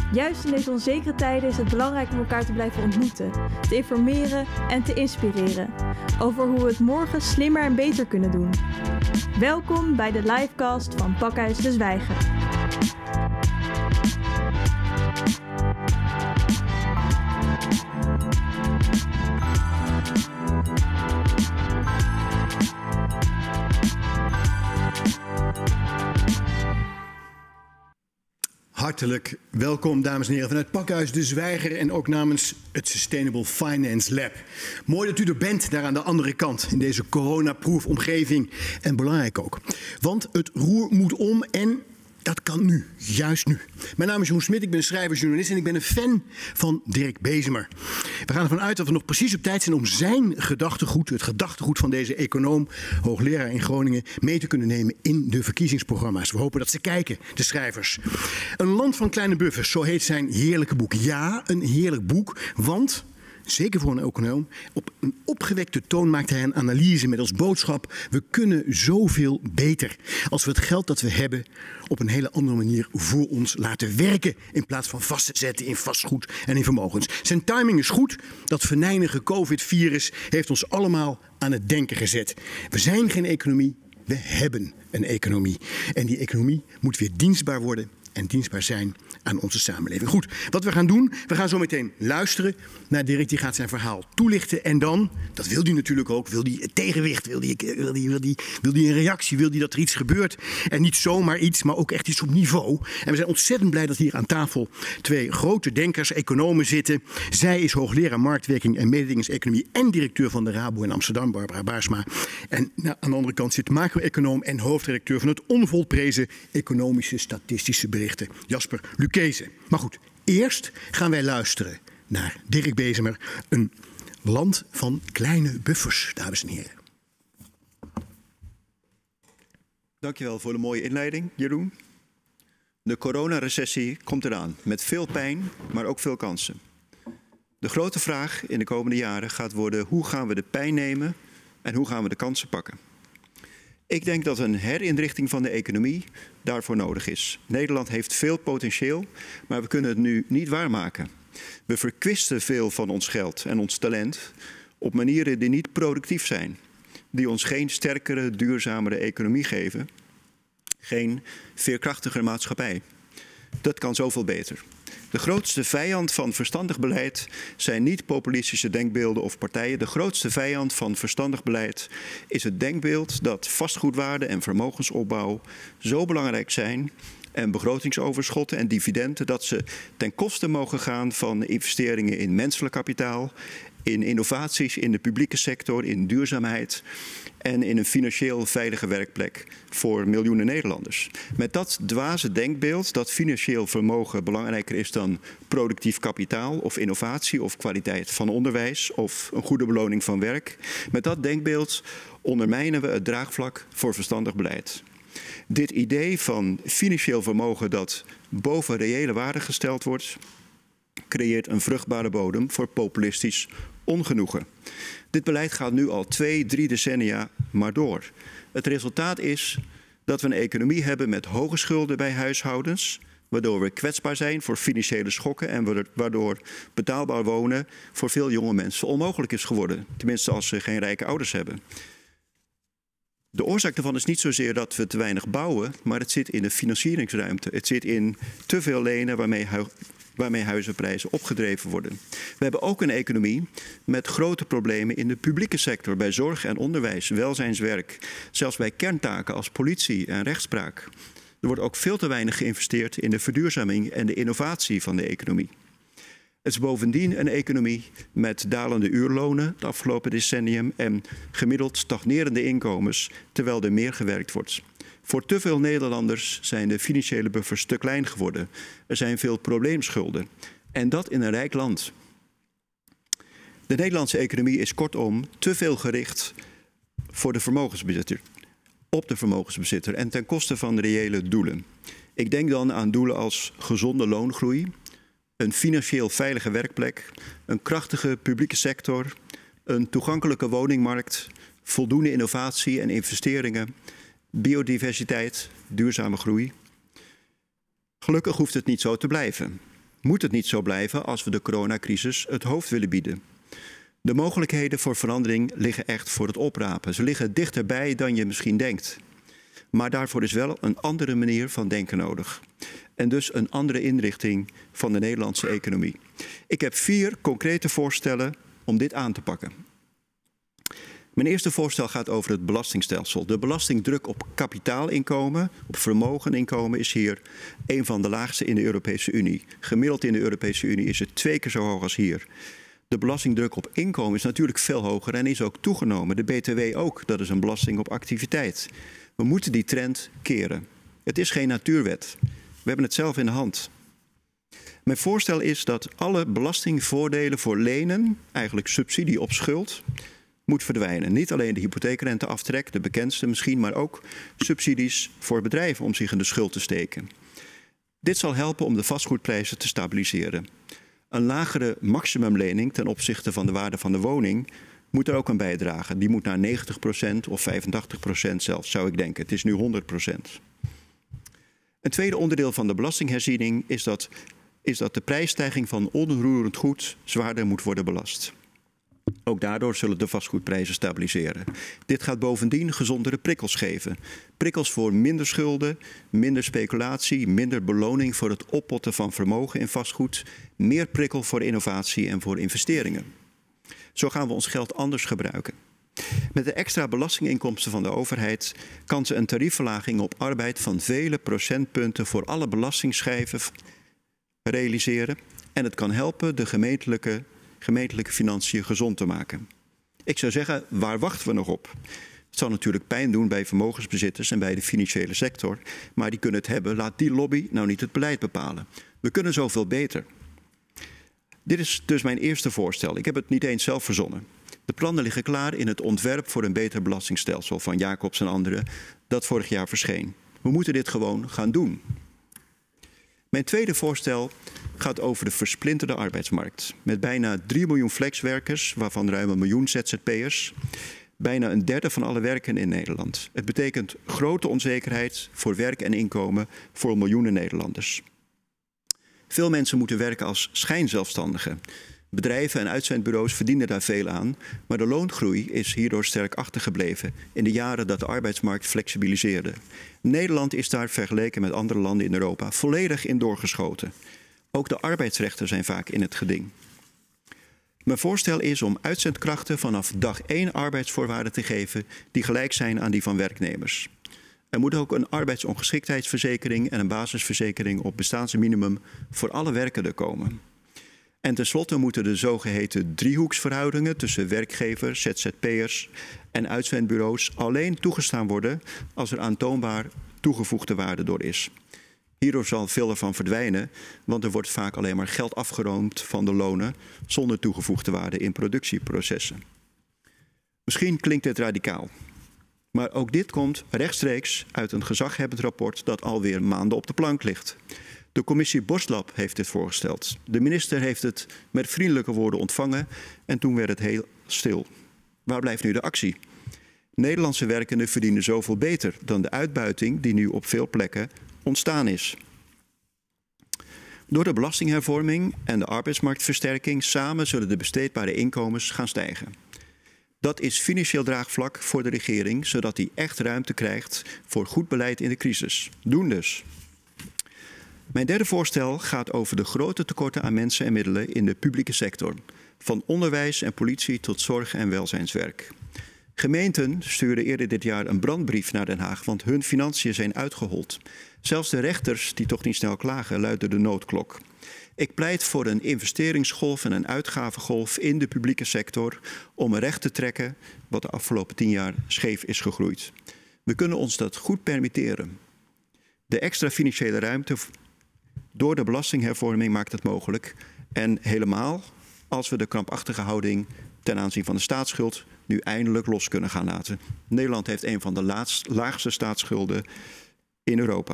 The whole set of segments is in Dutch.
Juist in deze onzekere tijden is het belangrijk om elkaar te blijven ontmoeten, te informeren en te inspireren over hoe we het morgen slimmer en beter kunnen doen. Welkom bij de livecast van Pakhuis de Zwijger. Hartelijk welkom, dames en heren, vanuit Pakhuis de Zwijger en ook namens het Sustainable Finance Lab. Mooi dat u er bent, daar aan de andere kant, in deze coronaproof omgeving. En belangrijk ook, want het roer moet om en dat kan nu, juist nu. Mijn naam is Jeroen Smit, ik ben schrijver, journalist en ik ben een fan van Dirk Bezemer. We gaan ervan uit dat we nog precies op tijd zijn om zijn gedachtegoed, het gedachtegoed van deze econoom, hoogleraar in Groningen, mee te kunnen nemen in de verkiezingsprogramma's. We hopen dat ze kijken, de schrijvers. Een land van kleine buffers, zo heet zijn heerlijke boek. Ja, een heerlijk boek, want zeker voor een econoom, op een opgewekte toon maakt hij een analyse met als boodschap: we kunnen zoveel beter als we het geld dat we hebben op een hele andere manier voor ons laten werken, in plaats van vast te zetten in vastgoed en in vermogens. Zijn timing is goed. Dat venijnige COVID-virus heeft ons allemaal aan het denken gezet. We zijn geen economie, we hebben een economie. En die economie moet weer dienstbaar worden en dienstbaar zijn aan onze samenleving. Goed, wat we gaan doen, we gaan zo meteen luisteren naar Dirk, die gaat zijn verhaal toelichten. En dan, dat wil hij natuurlijk ook, wil hij het tegenwicht, wil hij een reactie, wil hij dat er iets gebeurt. En niet zomaar iets, maar ook echt iets op niveau. En we zijn ontzettend blij dat hier aan tafel twee grote denkers, economen zitten. Zij is hoogleraar marktwerking en mededingingseconomie en directeur van de Rabo in Amsterdam, Barbara Baarsma. En aan de andere kant zit macro-econoom en hoofdredacteur van het onvolprezen economische statistische berichten, Jasper Lucchese. Maar goed, eerst gaan wij luisteren naar Dirk Bezemer, een land van kleine buffers, dames en heren. Dankjewel voor de mooie inleiding, Jeroen. De coronarecessie komt eraan, met veel pijn, maar ook veel kansen. De grote vraag in de komende jaren gaat worden: hoe gaan we de pijn nemen en hoe gaan we de kansen pakken? Ik denk dat een herinrichting van de economie daarvoor nodig is. Nederland heeft veel potentieel, maar we kunnen het nu niet waarmaken. We verkwisten veel van ons geld en ons talent op manieren die niet productief zijn. Die ons geen sterkere, duurzamere economie geven. Geen veerkrachtigere maatschappij. Dat kan zoveel beter. De grootste vijand van verstandig beleid zijn niet populistische denkbeelden of partijen. De grootste vijand van verstandig beleid is het denkbeeld dat vastgoedwaarde en vermogensopbouw zo belangrijk zijn en begrotingsoverschotten en dividenden dat ze ten koste mogen gaan van investeringen in menselijk kapitaal, in innovaties in de publieke sector, in duurzaamheid en in een financieel veilige werkplek voor miljoenen Nederlanders. Met dat dwaze denkbeeld dat financieel vermogen belangrijker is dan productief kapitaal of innovatie of kwaliteit van onderwijs of een goede beloning van werk. Met dat denkbeeld ondermijnen we het draagvlak voor verstandig beleid. Dit idee van financieel vermogen dat boven reële waarde gesteld wordt, creëert een vruchtbare bodem voor populistisch ongenoegen. Dit beleid gaat nu al 2-3 decennia maar door. Het resultaat is dat we een economie hebben met hoge schulden bij huishoudens, waardoor we kwetsbaar zijn voor financiële schokken en waardoor betaalbaar wonen voor veel jonge mensen onmogelijk is geworden. Tenminste als ze geen rijke ouders hebben. De oorzaak daarvan is niet zozeer dat we te weinig bouwen, maar het zit in de financieringsruimte. Het zit in te veel lenen waarmee huizenprijzen opgedreven worden. We hebben ook een economie met grote problemen in de publieke sector, bij zorg en onderwijs, welzijnswerk, zelfs bij kerntaken als politie en rechtspraak. Er wordt ook veel te weinig geïnvesteerd in de verduurzaming en de innovatie van de economie. Het is bovendien een economie met dalende uurlonen het afgelopen decennium en gemiddeld stagnerende inkomens, terwijl er meer gewerkt wordt. Voor te veel Nederlanders zijn de financiële buffers te klein geworden. Er zijn veel probleemschulden. En dat in een rijk land. De Nederlandse economie is kortom te veel gericht voor de vermogensbezitter, op de vermogensbezitter en ten koste van de reële doelen. Ik denk dan aan doelen als gezonde loongroei, een financieel veilige werkplek, een krachtige publieke sector, een toegankelijke woningmarkt, voldoende innovatie en investeringen, biodiversiteit, duurzame groei. Gelukkig hoeft het niet zo te blijven. moet het niet zo blijven als we de coronacrisis het hoofd willen bieden. De mogelijkheden voor verandering liggen echt voor het oprapen. Ze liggen dichterbij dan je misschien denkt. Maar daarvoor is wel een andere manier van denken nodig. En dus een andere inrichting van de Nederlandse economie. Ik heb 4 concrete voorstellen om dit aan te pakken. Mijn eerste voorstel gaat over het belastingstelsel. De belastingdruk op kapitaalinkomen, op vermogeninkomen, is hier een van de laagste in de Europese Unie. Gemiddeld in de Europese Unie is het 2 keer zo hoog als hier. De belastingdruk op inkomen is natuurlijk veel hoger en is ook toegenomen. De BTW ook, dat is een belasting op activiteit. We moeten die trend keren. Het is geen natuurwet. We hebben het zelf in de hand. Mijn voorstel is dat alle belastingvoordelen voor lenen, eigenlijk subsidie op schuld, moet verdwijnen. Niet alleen de hypotheekrenteaftrek, de bekendste misschien, maar ook subsidies voor bedrijven om zich in de schuld te steken. Dit zal helpen om de vastgoedprijzen te stabiliseren. Een lagere maximumlening ten opzichte van de waarde van de woning moet er ook aan bijdragen. Die moet naar 90% of 85% zelfs, zou ik denken. Het is nu 100%. Een tweede onderdeel van de belastingherziening is dat de prijsstijging van onroerend goed zwaarder moet worden belast. Ook daardoor zullen de vastgoedprijzen stabiliseren. Dit gaat bovendien gezondere prikkels geven. Prikkels voor minder schulden, minder speculatie, minder beloning voor het oppotten van vermogen in vastgoed, meer prikkel voor innovatie en voor investeringen. Zo gaan we ons geld anders gebruiken. Met de extra belastinginkomsten van de overheid kan ze een tariefverlaging op arbeid van vele procentpunten voor alle belastingschijven realiseren. En het kan helpen de gemeentelijke financiën gezond te maken. Ik zou zeggen, waar wachten we nog op? Het zal natuurlijk pijn doen bij vermogensbezitters en bij de financiële sector, maar die kunnen het hebben. Laat die lobby nou niet het beleid bepalen. We kunnen zoveel beter. Dit is dus mijn eerste voorstel. Ik heb het niet eens zelf verzonnen. De plannen liggen klaar in het ontwerp voor een beter belastingstelsel van Jacobs en anderen, dat vorig jaar verscheen. We moeten dit gewoon gaan doen. Mijn tweede voorstel gaat over de versplinterde arbeidsmarkt. Met bijna 3 miljoen flexwerkers, waarvan ruim 1 miljoen ZZP'ers. Bijna een derde van alle werkenden in Nederland. Het betekent grote onzekerheid voor werk en inkomen voor miljoenen Nederlanders. Veel mensen moeten werken als schijnzelfstandigen. Bedrijven en uitzendbureaus verdienen daar veel aan, maar de loongroei is hierdoor sterk achtergebleven in de jaren dat de arbeidsmarkt flexibiliseerde. Nederland is daar vergeleken met andere landen in Europa volledig in doorgeschoten. Ook de arbeidsrechten zijn vaak in het geding. Mijn voorstel is om uitzendkrachten vanaf dag 1 arbeidsvoorwaarden te geven die gelijk zijn aan die van werknemers. Er moet ook een arbeidsongeschiktheidsverzekering en een basisverzekering op bestaansminimum voor alle werkenden komen. En tenslotte moeten de zogeheten driehoeksverhoudingen tussen werkgevers, ZZP'ers en uitzendbureaus alleen toegestaan worden als er aantoonbaar toegevoegde waarde door is. Hierdoor zal veel ervan verdwijnen, want er wordt vaak alleen maar geld afgeroomd van de lonen zonder toegevoegde waarde in productieprocessen. Misschien klinkt dit radicaal, maar ook dit komt rechtstreeks uit een gezaghebbend rapport dat alweer maanden op de plank ligt. De commissie Borslab heeft dit voorgesteld. De minister heeft het met vriendelijke woorden ontvangen en toen werd het heel stil. Waar blijft nu de actie? Nederlandse werkenden verdienen zoveel beter dan de uitbuiting die nu op veel plekken ontstaan is. Door de belastinghervorming en de arbeidsmarktversterking samen zullen de besteedbare inkomens gaan stijgen. Dat is financieel draagvlak voor de regering, zodat die echt ruimte krijgt voor goed beleid in de crisis. Doen dus. Mijn derde voorstel gaat over de grote tekorten aan mensen en middelen in de publieke sector. Van onderwijs en politie tot zorg en welzijnswerk. Gemeenten stuurden eerder dit jaar een brandbrief naar Den Haag, want hun financiën zijn uitgehold. Zelfs de rechters, die toch niet snel klagen, luiden de noodklok. Ik pleit voor een investeringsgolf en een uitgavengolf in de publieke sector om recht te trekken wat de afgelopen 10 jaar scheef is gegroeid. We kunnen ons dat goed permitteren. De extra financiële ruimte door de belastinghervorming maakt het mogelijk. En helemaal als we de krampachtige houding ten aanzien van de staatsschuld nu eindelijk los kunnen gaan laten. Nederland heeft een van de laagste staatsschulden in Europa.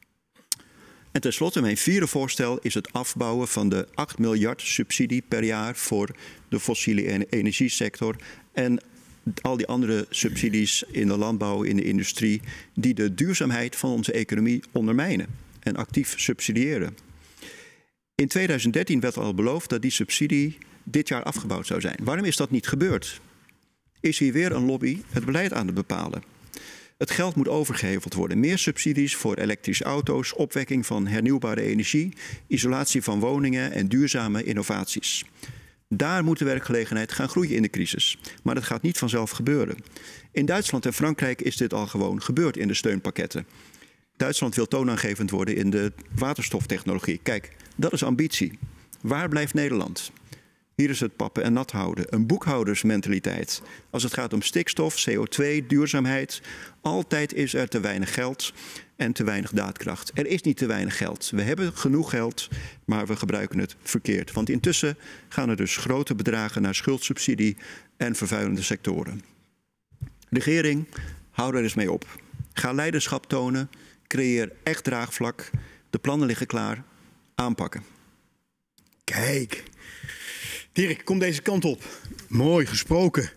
En tenslotte, mijn vierde voorstel is het afbouwen van de 8 miljard subsidie per jaar voor de fossiele energiesector en al die andere subsidies in de landbouw, in de industrie, die de duurzaamheid van onze economie ondermijnen en actief subsidiëren. In 2013 werd al beloofd dat die subsidie dit jaar afgebouwd zou zijn. Waarom is dat niet gebeurd? Is hier weer een lobby het beleid aan het bepalen? Het geld moet overgeheveld worden. Meer subsidies voor elektrische auto's, opwekking van hernieuwbare energie, isolatie van woningen en duurzame innovaties. Daar moet de werkgelegenheid gaan groeien in de crisis. Maar dat gaat niet vanzelf gebeuren. In Duitsland en Frankrijk is dit al gewoon gebeurd in de steunpakketten. Duitsland wil toonaangevend worden in de waterstoftechnologie. Kijk, dat is ambitie. Waar blijft Nederland? Hier is het pappen en nat houden. Een boekhoudersmentaliteit. Als het gaat om stikstof, CO2, duurzaamheid. Altijd is er te weinig geld en te weinig daadkracht. Er is niet te weinig geld. We hebben genoeg geld, maar we gebruiken het verkeerd. Want intussen gaan er dus grote bedragen naar schuldsubsidie en vervuilende sectoren. Regering, hou er eens mee op. Ga leiderschap tonen. Creëer echt draagvlak. De plannen liggen klaar. Aanpakken. Kijk. Dirk, kom deze kant op. Mooi gesproken.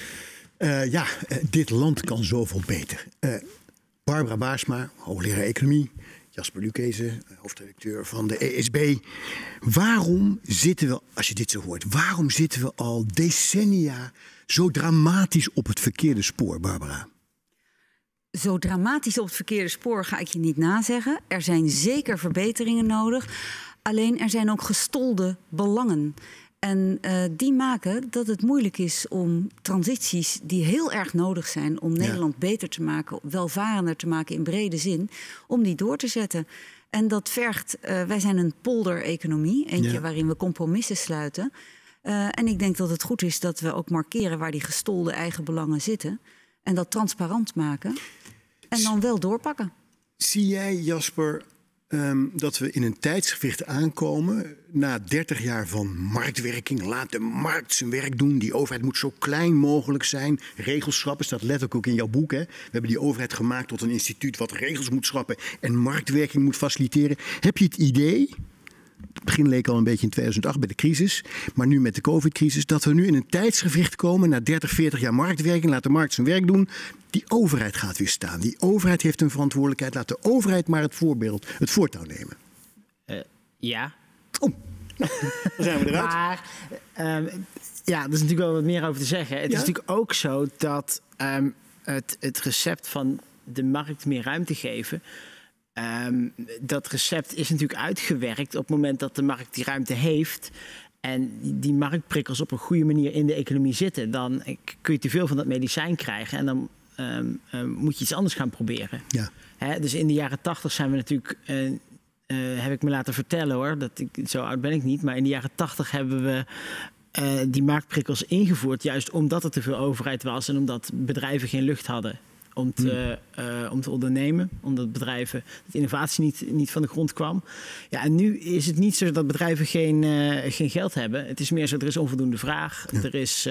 Dit land kan zoveel beter. Barbara Baarsma, hoogleraar economie. Jasper Lucchese, hoofdredacteur van de ESB. Waarom zitten we, als je dit zo hoort, waarom zitten we al decennia zo dramatisch op het verkeerde spoor, Barbara? Zo dramatisch op het verkeerde spoor ga ik je niet nazeggen. Er zijn zeker verbeteringen nodig. Alleen er zijn ook gestolde belangen. En die maken dat het moeilijk is om transities die heel erg nodig zijn om Nederland beter te maken, welvarender te maken in brede zin, om die door te zetten. En dat vergt, wij zijn een polder-economie, eentje waarin we compromissen sluiten. En ik denk dat het goed is dat we ook markeren waar die gestolde eigen belangen zitten. En dat transparant maken. En dan wel doorpakken. Zie jij, Jasper, dat we in een tijdsgewicht aankomen na 30 jaar van marktwerking? Laat de markt zijn werk doen. Die overheid moet zo klein mogelijk zijn. Regels schrappen, staat letterlijk ook in jouw boek. Hè? We hebben die overheid gemaakt tot een instituut wat regels moet schrappen en marktwerking moet faciliteren. Heb je het idee, het begin leek al een beetje in 2008 bij de crisis, maar nu met de COVID-crisis, dat we nu in een tijdsgewricht komen na 30, 40 jaar marktwerking, laat de markt zijn werk doen. Die overheid gaat weer staan. Die overheid heeft een verantwoordelijkheid. Laat de overheid maar het voortouw nemen. Ja. Oh, dan zijn we eruit. Maar er is natuurlijk wel wat meer over te zeggen. Het is natuurlijk ook zo dat het recept van de markt meer ruimte geven, dat recept is natuurlijk uitgewerkt op het moment dat de markt die ruimte heeft en die marktprikkels op een goede manier in de economie zitten. Dan kun je te veel van dat medicijn krijgen en dan moet je iets anders gaan proberen. Ja. Dus in de jaren 80 zijn we natuurlijk, heb ik me laten vertellen hoor, zo oud ben ik niet, maar in de jaren 80 hebben we die marktprikkels ingevoerd, juist omdat er te veel overheid was en omdat bedrijven geen lucht hadden om te ondernemen, omdat bedrijven, dat innovatie niet van de grond kwam. Ja, en nu is het niet zo dat bedrijven geen geld hebben. Het is meer zo, er is onvoldoende vraag. Ja.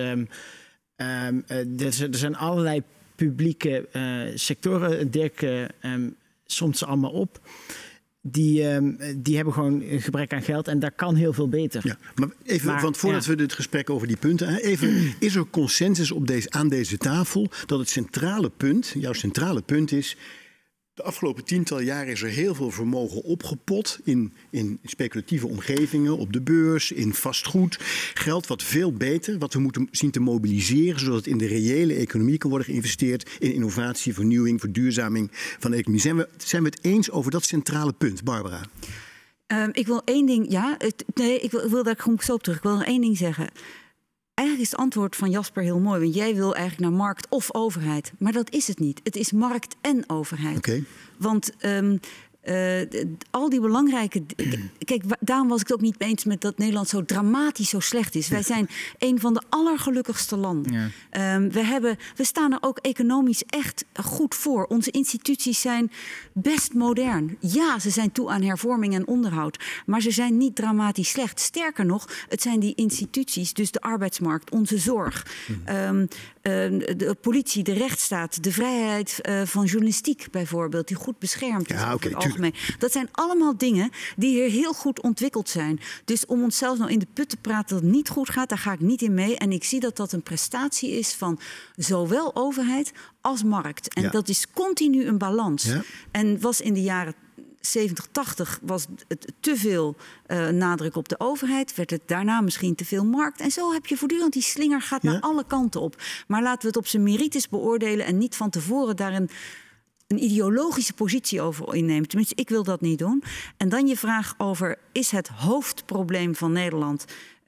Er zijn allerlei publieke sectoren. Dirk somt ze allemaal op. Die hebben gewoon een gebrek aan geld en daar kan heel veel beter. Ja, want voordat we dit gesprek over die punten, is er consensus aan deze tafel dat het centrale punt, jouw centrale punt is, de afgelopen tientallen jaren is er heel veel vermogen opgepot in speculatieve omgevingen, op de beurs, in vastgoed. Geld wat veel beter, wat we moeten zien te mobiliseren, zodat het in de reële economie kan worden geïnvesteerd in innovatie, vernieuwing, verduurzaming van de economie. Zijn we het eens over dat centrale punt, Barbara? Ik wil één ding, ik wil daar gewoon zo op terug. Ik wil nog één ding zeggen. Eigenlijk is het antwoord van Jasper heel mooi. Want jij wil eigenlijk naar markt of overheid. Maar dat is het niet. Het is markt en overheid. Okay. Want al die belangrijke... Kijk, daarom was ik het ook niet mee eens met dat Nederland zo dramatisch zo slecht is. Wij zijn een van de allergelukkigste landen. Ja. We staan er ook economisch echt goed voor. Onze instituties zijn best modern. Ja, ze zijn toe aan hervorming en onderhoud. Maar ze zijn niet dramatisch slecht. Sterker nog, het zijn die instituties, dus de arbeidsmarkt, onze zorg, de politie, de rechtsstaat, de vrijheid van journalistiek bijvoorbeeld, die goed beschermd is. Ja, algemeen. Dat zijn allemaal dingen die hier heel goed ontwikkeld zijn. Dus om onszelf nou in de put te praten dat het niet goed gaat, daar ga ik niet in mee. En ik zie dat dat een prestatie is van zowel overheid als markt. En dat is continu een balans. Ja. En was in de jaren 70, 80 was het te veel nadruk op de overheid. Werd het daarna misschien te veel markt. En zo heb je voortdurend die slinger gaat naar alle kanten op. Maar laten we het op zijn merites beoordelen en niet van tevoren daar een ideologische positie over innemen. Tenminste, ik wil dat niet doen. En dan je vraag over, is het hoofdprobleem van Nederland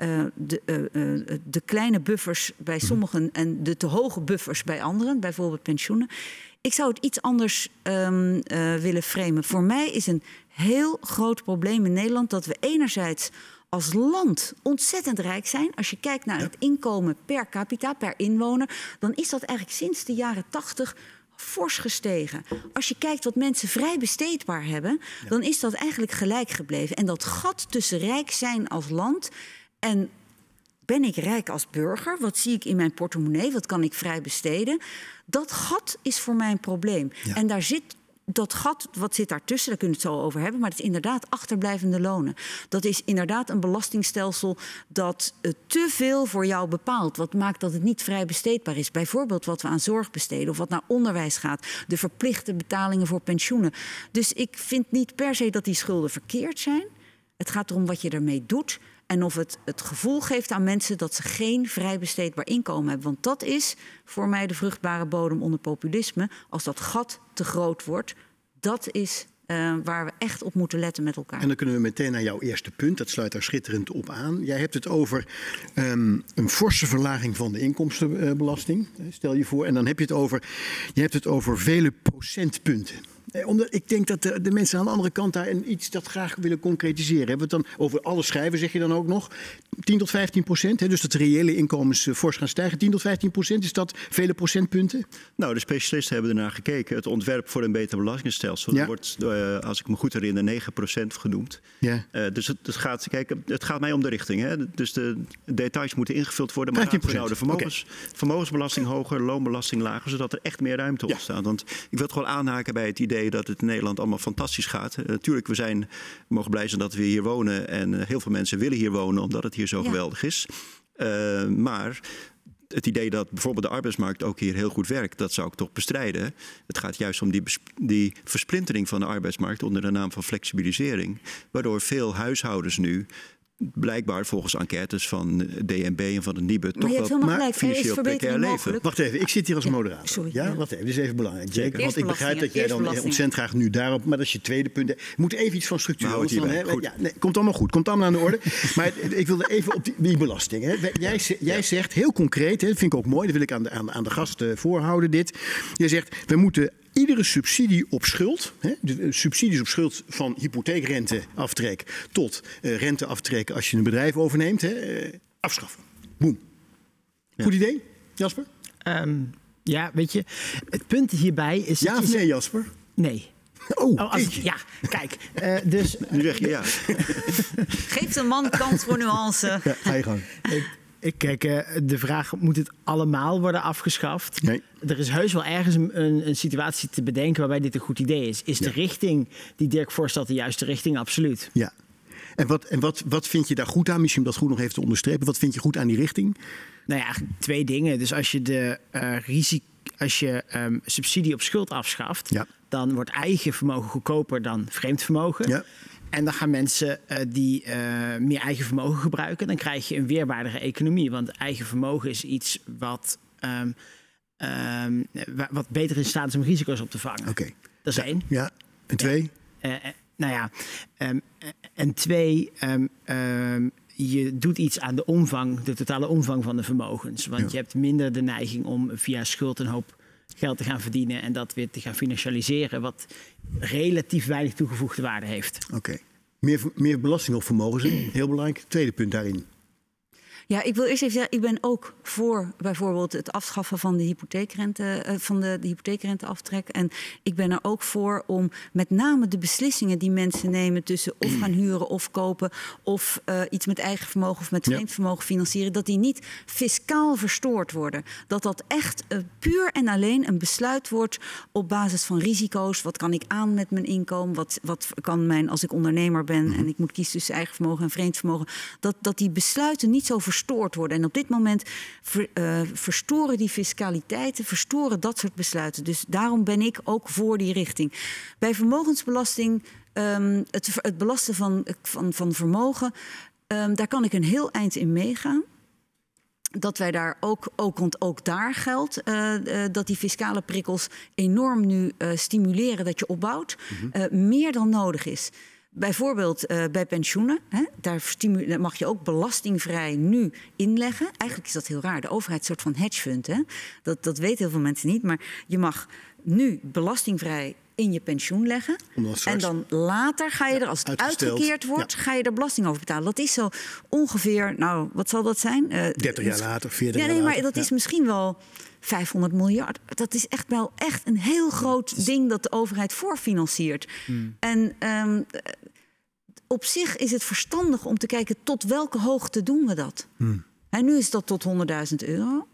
de kleine buffers bij sommigen en de te hoge buffers bij anderen, bijvoorbeeld pensioenen? Ik zou het iets anders willen framen. Voor mij is een heel groot probleem in Nederland dat we enerzijds als land ontzettend rijk zijn. Als je kijkt naar het inkomen per capita, per inwoner, dan is dat eigenlijk sinds de jaren 80 fors gestegen. Als je kijkt wat mensen vrij besteedbaar hebben, dan is dat eigenlijk gelijk gebleven. En dat gat tussen rijk zijn als land en ben ik rijk als burger? Wat zie ik in mijn portemonnee? Wat kan ik vrij besteden? Dat gat is voor mij een probleem. Ja. En daar zit dat gat, wat zit daartussen? Daar kunnen we het zo over hebben. Maar het is inderdaad achterblijvende lonen. Dat is inderdaad een belastingstelsel dat te veel voor jou bepaalt. Wat maakt dat het niet vrij besteedbaar is. Bijvoorbeeld wat we aan zorg besteden of wat naar onderwijs gaat. De verplichte betalingen voor pensioenen. Dus ik vind niet per se dat die schulden verkeerd zijn. Het gaat erom wat je ermee doet. En of het gevoel geeft aan mensen dat ze geen vrij besteedbaar inkomen hebben. Want dat is voor mij de vruchtbare bodem onder populisme. Als dat gat te groot wordt, dat is waar we echt op moeten letten met elkaar. En dan kunnen we meteen naar jouw eerste punt. Dat sluit daar schitterend op aan. Jij hebt het over een forse verlaging van de inkomstenbelasting. Stel je voor. En dan heb je het over vele procentpunten. Ik denk dat de mensen aan de andere kant daar iets dat graag willen concretiseren. Hebben we het dan over alle schrijven, zeg je dan ook nog? 10 tot 15%, dus dat de reële inkomens fors gaan stijgen. 10 tot 15%, is dat vele procentpunten? Nou, de specialisten hebben ernaar gekeken. Het ontwerp voor een beter belastingstelsel wordt, als ik me goed herinner, 9% genoemd. Ja. Dus het gaat mij om de richting. Hè? Dus de details moeten ingevuld worden. Maar nou de vermogensbelasting hoger, loonbelasting lager, zodat er echt meer ruimte ontstaat. Want ik wil het gewoon aanhaken bij het idee dat het in Nederland allemaal fantastisch gaat. Natuurlijk, we mogen blij zijn dat we hier wonen. En heel veel mensen willen hier wonen omdat het hier zo geweldig is. Maar het idee dat bijvoorbeeld de arbeidsmarkt ook hier heel goed werkt, dat zou ik toch bestrijden. Het gaat juist om die versplintering van de arbeidsmarkt onder de naam van flexibilisering. Waardoor veel huishoudens nu blijkbaar volgens enquêtes van DNB en van de Nibud toch wel financieel precair leven. Wacht even, ik zit hier als moderator. Wacht even, dit is even belangrijk. Jake, want ik begrijp dat jij dan ontzettend graag nu daarop, maar dat is je tweede punt. We moeten even iets van structuur. Komt allemaal goed, komt allemaal aan de orde. Maar ik wilde even op die belasting. Hè. Jij zegt heel concreet, dat vind ik ook mooi, dat wil ik aan de gast voorhouden dit. Jij zegt, we moeten iedere subsidie op schuld, de subsidies op schuld van hypotheekrenteaftrek tot renteaftrek als je een bedrijf overneemt, afschaffen. Boem. Goed idee, Jasper? Ja, weet je, het punt hierbij is... Ja of nee, Jasper? Nee. Ja, kijk. Dus, nu zeg je ja. Geef de man kans voor nuance. Ja, ga je gang. Kijk, de vraag, moet het allemaal worden afgeschaft? Nee. Er is heus wel ergens een situatie te bedenken waarbij dit een goed idee is. Is de richting die Dirk voorstelt de juiste richting? Absoluut. Ja. En wat vind je daar goed aan? Misschien om dat goed nog even te onderstrepen. Wat vind je goed aan die richting? Nou ja, eigenlijk twee dingen. Dus als je subsidie op schuld afschaft, dan wordt eigen vermogen goedkoper dan vreemd vermogen. Ja. En dan gaan mensen die meer eigen vermogen gebruiken. Dan krijg je een weerbaardere economie. Want eigen vermogen is iets wat beter in staat is om risico's op te vangen. Okay. Dat is één. Ja. En twee? En twee, je doet iets aan de totale omvang van de vermogens. Want je hebt minder de neiging om via schuld een hoop geld te gaan verdienen en dat weer te gaan financialiseren, wat relatief weinig toegevoegde waarde heeft. Oké. Meer belasting op vermogens, heel belangrijk. Tweede punt daarin. Ja, ik wil eerst even zeggen, ik ben ook voor bijvoorbeeld het afschaffen van de hypotheekrenteaftrek. En ik ben er ook voor om met name de beslissingen die mensen nemen tussen of gaan huren of kopen of iets met eigen vermogen of met vreemd vermogen financieren, dat die niet fiscaal verstoord worden. Dat echt puur en alleen een besluit wordt op basis van risico's. Wat kan ik aan met mijn inkomen? Wat kan als ik ondernemer ben en ik moet kiezen tussen eigen vermogen en vreemd vermogen. Dat die besluiten niet zo verstoord worden. En op dit moment verstoren die fiscaliteiten, verstoren dat soort besluiten. Dus daarom ben ik ook voor die richting. Bij vermogensbelasting Het belasten van vermogen, daar kan ik een heel eind in meegaan. Dat wij daar want ook daar geldt dat die fiscale prikkels enorm nu stimuleren dat je opbouwt, meer dan nodig is. Bijvoorbeeld bij pensioenen, daar mag je ook belastingvrij nu inleggen. Eigenlijk is dat heel raar. De overheid is een soort van hedgefund. Dat weten heel veel mensen niet. Maar je mag nu belastingvrij in je pensioen leggen. En dan later ga je er, als het uitgekeerd wordt, ga je er belasting over betalen. Dat is zo ongeveer, nou, wat zal dat zijn? 30 jaar later, 40 jaar later. Maar dat is misschien wel 500 miljard. Dat is echt wel een heel groot ding dat de overheid voorfinanciert. En op zich is het verstandig om te kijken tot welke hoogte doen we dat. En nu is dat tot €100.000.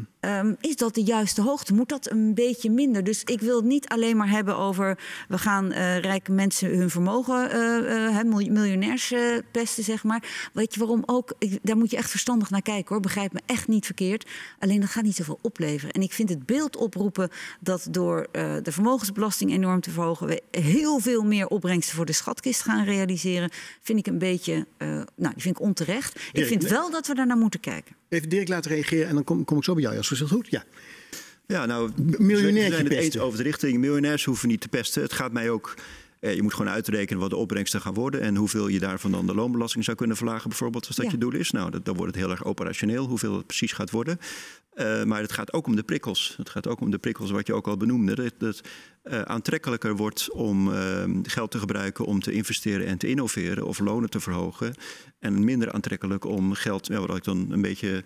Is dat de juiste hoogte? Moet dat een beetje minder? Dus ik wil het niet alleen maar hebben over we gaan rijke mensen hun vermogen, miljonairs pesten, zeg maar. Weet je waarom ook? Daar moet je echt verstandig naar kijken, hoor. Begrijp me echt niet verkeerd. Alleen dat gaat niet zoveel opleveren. En ik vind het beeld oproepen dat door de vermogensbelasting enorm te verhogen we heel veel meer opbrengsten voor de schatkist gaan realiseren, vind ik een beetje, die vind ik onterecht. Dirk, ik vind wel dat we daar naar moeten kijken. Even Dirk laten reageren en dan kom ik zo bij jou. Als het goed? Ja. Ja, nou, we zijn het eens over de richting. Miljonairs hoeven niet te pesten. Het gaat mij ook. Je moet gewoon uitrekenen wat de opbrengsten gaan worden en hoeveel je daarvan dan de loonbelasting zou kunnen verlagen, bijvoorbeeld, als dat je doel is. Nou, dan wordt het heel erg operationeel, hoeveel het precies gaat worden. Maar het gaat ook om de prikkels. Het gaat ook om de prikkels wat je ook al benoemde. Dat het aantrekkelijker wordt om geld te gebruiken om te investeren en te innoveren of lonen te verhogen. En minder aantrekkelijk om geld, wat ik dan een beetje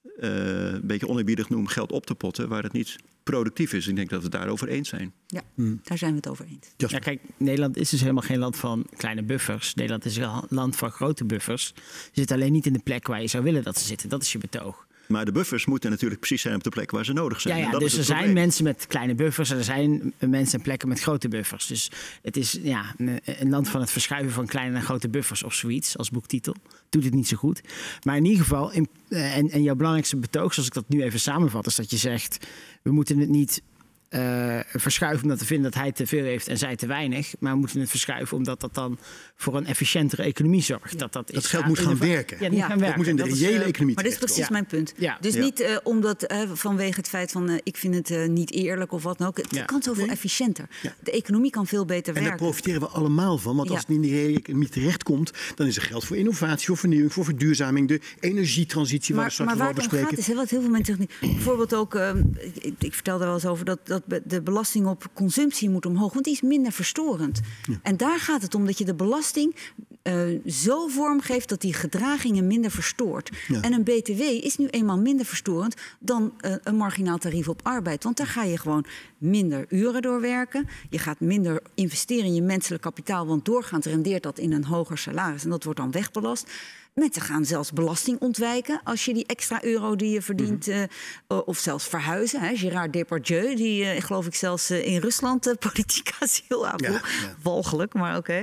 oneerbiedig noem, geld op te potten waar het niet productief is. Ik denk dat we het daarover eens zijn. Ja, daar zijn we het over eens. Ja, kijk, Nederland is dus helemaal geen land van kleine buffers. Nederland is een land van grote buffers. Je zit alleen niet in de plek waar je zou willen dat ze zitten. Dat is je betoog. Maar de buffers moeten natuurlijk precies zijn op de plek waar ze nodig zijn. Ja, dus er zijn mensen met kleine buffers en er zijn mensen en plekken met grote buffers. Dus het is een land van het verschuiven van kleine en grote buffers of zoiets, als boektitel. Doet het niet zo goed. Maar in ieder geval, en jouw belangrijkste betoog, zoals ik dat nu even samenvat, is dat je zegt, we moeten het niet verschuiven omdat we vinden dat hij te veel heeft en zij te weinig. Maar we moeten het verschuiven omdat dat dan voor een efficiëntere economie zorgt. Dat geld moet gaan werken. Ja, moet gaan werken. Dat moet in de reële economie. Maar dit is precies mijn punt. Ja. Dus niet omdat vanwege het feit van ik vind het niet eerlijk of wat dan ook. Het kan zoveel efficiënter. Ja. De economie kan veel beter werken. En daar profiteren we allemaal van. Want als het in de reële economie terechtkomt, dan is er geld voor innovatie, voor vernieuwing, voor verduurzaming, de energietransitie waar we straks over bespreken. Maar waar het om gaat is wat heel veel mensen zeggen. Bijvoorbeeld ook, ik vertelde wel eens over dat de belasting op consumptie moet omhoog, want die is minder verstorend. Ja. En daar gaat het om dat je de belasting zo vormgeeft dat die gedragingen minder verstoort. Ja. En een BTW is nu eenmaal minder verstorend dan een marginaal tarief op arbeid. Want daar ga je gewoon minder uren doorwerken. Je gaat minder investeren in je menselijk kapitaal, want doorgaans rendeert dat in een hoger salaris. En dat wordt dan wegbelast. Mensen gaan zelfs belasting ontwijken als je die extra euro die je verdient, of zelfs verhuizen. Hè. Gérard Depardieu, die geloof ik zelfs in Rusland politiek asiel aanvroeg. Ja. Walgelijk, maar oké.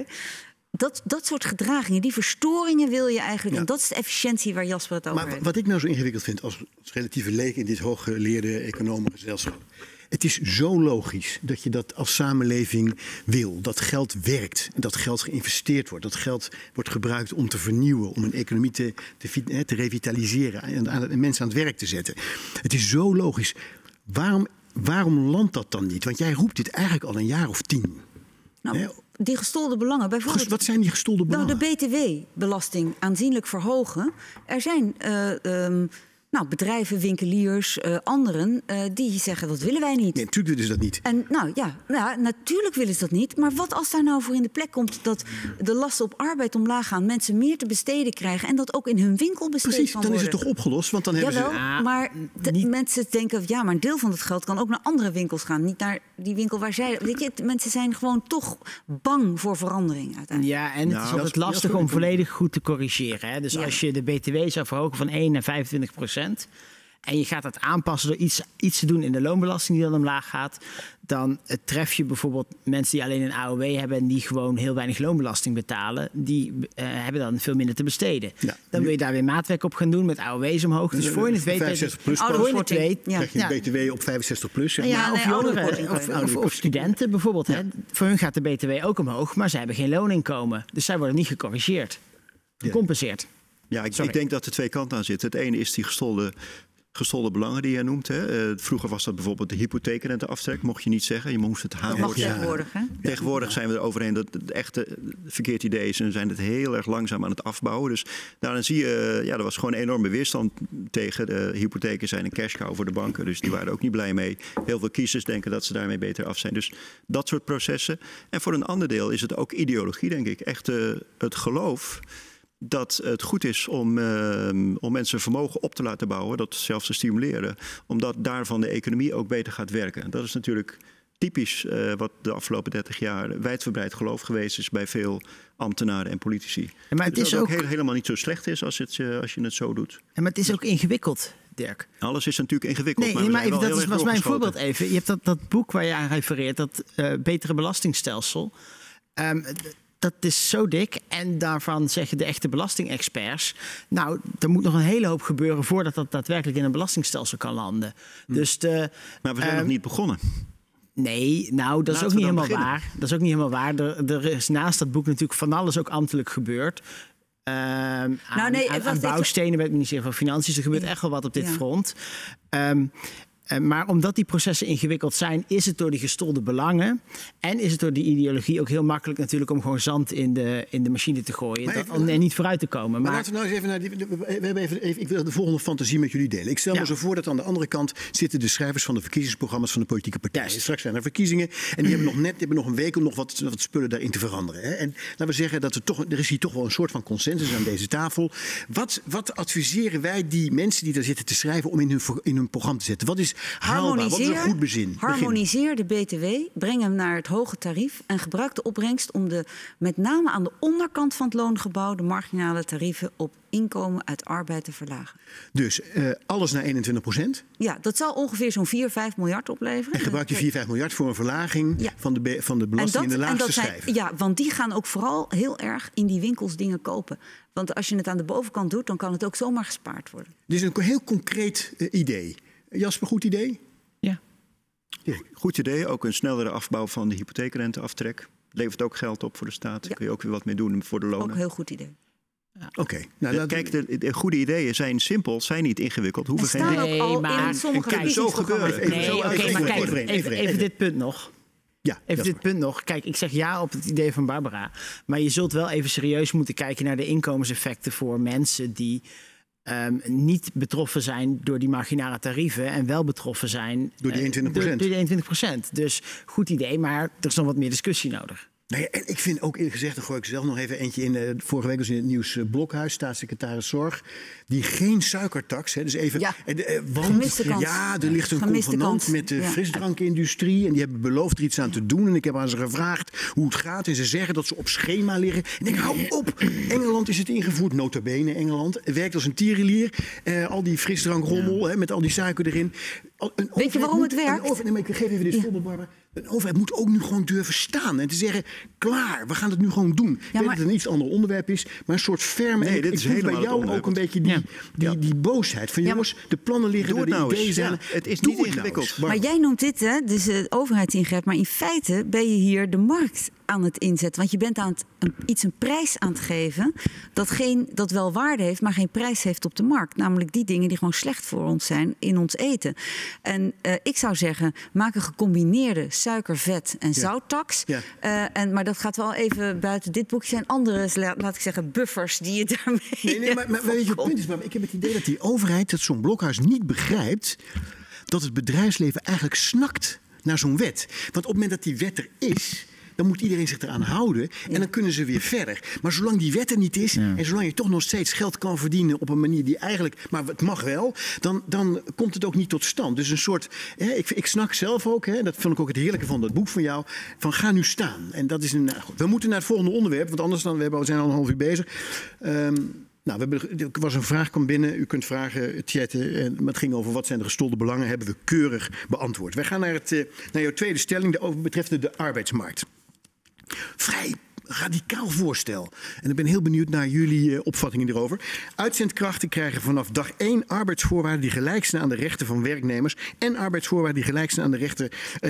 Dat soort gedragingen, die verstoringen wil je eigenlijk. Ja. En dat is de efficiëntie waar Jasper het over heeft. Maar wat ik nou zo ingewikkeld vind als relatieve leek in dit hooggeleerde economengezelschap. Het is zo logisch dat je dat als samenleving wil. Dat geld werkt, dat geld geïnvesteerd wordt. Dat geld wordt gebruikt om te vernieuwen, om een economie te revitaliseren en mensen aan het werk te zetten. Het is zo logisch. Waarom landt dat dan niet? Want jij roept dit eigenlijk al een jaar of 10. Nou, die gestolde belangen. Bijvoorbeeld, wat zijn die gestolde belangen? Nou, de BTW-belasting aanzienlijk verhogen. Er zijn bedrijven, winkeliers, anderen die zeggen dat willen wij niet. Nee, natuurlijk willen ze dat niet. En natuurlijk willen ze dat niet. Maar wat als daar nou voor in de plek komt dat de lasten op arbeid omlaag gaan, mensen meer te besteden krijgen en dat ook in hun winkel besteed kan worden? Precies, dan is het toch opgelost? Want dan hebben ze. Maar mensen denken, maar een deel van het geld kan ook naar andere winkels gaan, niet naar die winkel waar zij. Weet je, mensen zijn gewoon toch bang voor verandering uiteindelijk. Ja, en het is altijd lastig om volledig goed te corrigeren. Hè? Dus als je de BTW zou verhogen van 1 naar 25%. en je gaat dat aanpassen door iets te doen in de loonbelasting die dan omlaag gaat, dan tref je bijvoorbeeld mensen die alleen een AOW hebben en die gewoon heel weinig loonbelasting betalen. Die hebben dan veel minder te besteden. Ja. Dan wil je daar weer maatwerk op gaan doen met AOW's omhoog. Dus voor je het weet... 65 plus krijg je BTW op 65 plus. Of jongeren of studenten bijvoorbeeld. Ja. Hè. Voor hun gaat de BTW ook omhoog, maar zij hebben geen looninkomen. Dus zij worden niet gecorrigeerd. Gecompenseerd. Ja, ik denk dat er twee kanten aan zitten. Het ene is die gestolde belangen die jij noemt. Hè. Vroeger was dat bijvoorbeeld de hypotheekrenteaftrek. Mocht je niet zeggen. Je moest het halen. Dat mag tegenwoordig. Hè? Tegenwoordig zijn we er overheen dat het echt verkeerd idee is. En zijn het heel erg langzaam aan het afbouwen. Dus daarin zie je, er was gewoon een enorme weerstand tegen. De hypotheken zijn een cash cow voor de banken. Dus die waren er ook niet blij mee. Heel veel kiezers denken dat ze daarmee beter af zijn. Dus dat soort processen. En voor een ander deel is het ook ideologie, denk ik. Echt het geloof dat het goed is om mensen vermogen op te laten bouwen, dat zelfs te stimuleren, omdat daarvan de economie ook beter gaat werken. Dat is natuurlijk typisch wat de afgelopen 30 jaar wijdverbreid geloof geweest is bij veel ambtenaren en politici. Ja, maar het is ook helemaal niet zo slecht is als je het zo doet. Ja, maar het is ook ingewikkeld, Dirk. Alles is natuurlijk ingewikkeld. Nee, maar even, dat was mijn voorbeeld even. Je hebt dat boek waar je aan refereert, dat betere belastingstelsel. Dat is zo dik en daarvan zeggen de echte belastingexperts, nou, er moet nog een hele hoop gebeuren voordat dat daadwerkelijk in een belastingstelsel kan landen. Dus maar we zijn nog niet begonnen. Nee, nou, dat is ook niet helemaal waar. Dat is ook niet helemaal waar. Er is naast dat boek natuurlijk van alles ook ambtelijk gebeurd. Aan bouwstenen bij het ministerie van Financiën. Er gebeurt echt wel wat op dit front. Maar omdat die processen ingewikkeld zijn, is het door die gestolde belangen en is het door die ideologie ook heel makkelijk natuurlijk om gewoon zand in de machine te gooien en niet vooruit te komen. Maar laten we nou eens even naar ik wil de volgende fantasie met jullie delen. Ik stel me zo voor dat aan de andere kant zitten de schrijvers van de verkiezingsprogramma's van de politieke partijen. Straks zijn er verkiezingen en die hebben nog een week om nog wat spullen daarin te veranderen. Hè? En laten we zeggen dat er is hier toch wel een soort van consensus aan deze tafel. Wat adviseren wij die mensen die daar zitten te schrijven om in hun programma te zetten? Wat is haalbaar? Wat is een goed bezin? Harmoniseer de BTW, breng hem naar het hoge tarief en gebruik de opbrengst om met name aan de onderkant van het loongebouw de marginale tarieven op inkomen uit arbeid te verlagen. Dus alles naar 21%? Ja, dat zal ongeveer zo'n 4-5 miljard opleveren. En gebruik je 4-5 miljard voor een verlaging van de belasting in de laagste schijf? Ja, want die gaan ook vooral heel erg in die winkels dingen kopen. Want als je het aan de bovenkant doet, dan kan het ook zomaar gespaard worden. Dit is een heel concreet idee. Jasper, goed idee? Ja. Goed idee. Ook een snellere afbouw van de hypotheekrenteaftrek. Levert ook geld op voor de staat. Daar kun je ook weer wat mee doen voor de lonen. Ook een heel goed idee. Ja. Oké. Nou, kijk, de goede ideeën zijn simpel, zijn niet ingewikkeld. Hoeven geen maar in sommige kan zo gebeuren. Even dit punt nog. Ja, even dit punt nog. Kijk, ik zeg ja op het idee van Barbara. Maar je zult wel even serieus moeten kijken naar de inkomenseffecten voor mensen die niet betroffen zijn door die marginale tarieven en wel betroffen zijn door die 21%. Door die 21%. Dus goed idee, maar er is nog wat meer discussie nodig. Nou ja, en ik vind ook eerlijk gezegd, dan gooi ik zelf nog even eentje in. Vorige week was in het nieuws Blokhuis, staatssecretaris Zorg, die geen suikertax. Hè, dus even. Ja, er ligt een convenant met de frisdrankindustrie en die hebben beloofd er iets aan te doen. En ik heb aan ze gevraagd hoe het gaat en ze zeggen dat ze op schema liggen. En ik denk, hou op. Engeland is het ingevoerd, nota bene Engeland. Het werkt als een tierenlier. Al die frisdrankrommel met al die suiker erin. Weet je waarom het werkt? Ik geef even dit voorbeeld, Barbara. Een overheid moet ook nu gewoon durven staan en te zeggen, klaar, we gaan het nu gewoon doen. Ik weet dat het een iets ander onderwerp is, maar een soort ferme. Nee, dit is bij jou ook een beetje die boosheid. Van jongens, de plannen liggen er, de ideeën zijn. Het is niet ingewikkeld. Maar jij noemt dit, dus de overheidsingreep, maar in feite ben je hier de markt aan het inzetten. Want je bent aan een prijs aan het geven dat wel waarde heeft, maar geen prijs heeft op de markt. Namelijk die dingen die gewoon slecht voor ons zijn in ons eten. En ik zou zeggen, maak een gecombineerde suiker, vet en zouttax. Ja. Maar dat gaat wel even buiten dit boekje. Zijn andere, laat ik zeggen, buffers die je daarmee... Nee, maar weet je, het punt is, ik heb het idee dat die overheid, dat zo'n Blokhuis niet begrijpt dat het bedrijfsleven eigenlijk snakt naar zo'n wet. Want op het moment dat die wet er is, dan moet iedereen zich eraan houden en dan kunnen ze weer verder. Maar zolang die wet er niet is en zolang je toch nog steeds geld kan verdienen op een manier die eigenlijk, maar het mag wel, dan komt het ook niet tot stand. Dus een soort, ik snak zelf ook, dat vond ik ook het heerlijke van dat boek van jou, van ga nu staan. En dat is we moeten naar het volgende onderwerp, want anders we zijn al een half uur bezig. Nou, er was een vraag kwam binnen. U kunt vragen chatten. Maar het ging over wat zijn de gestolde belangen. Hebben we keurig beantwoord. Wij gaan naar jouw tweede stelling betreffende de arbeidsmarkt. Vrij radicaal voorstel. En ik ben heel benieuwd naar jullie opvattingen hierover. Uitzendkrachten krijgen vanaf dag 1 arbeidsvoorwaarden die gelijk zijn aan de rechten van werknemers en arbeidsvoorwaarden die gelijk zijn aan de rechten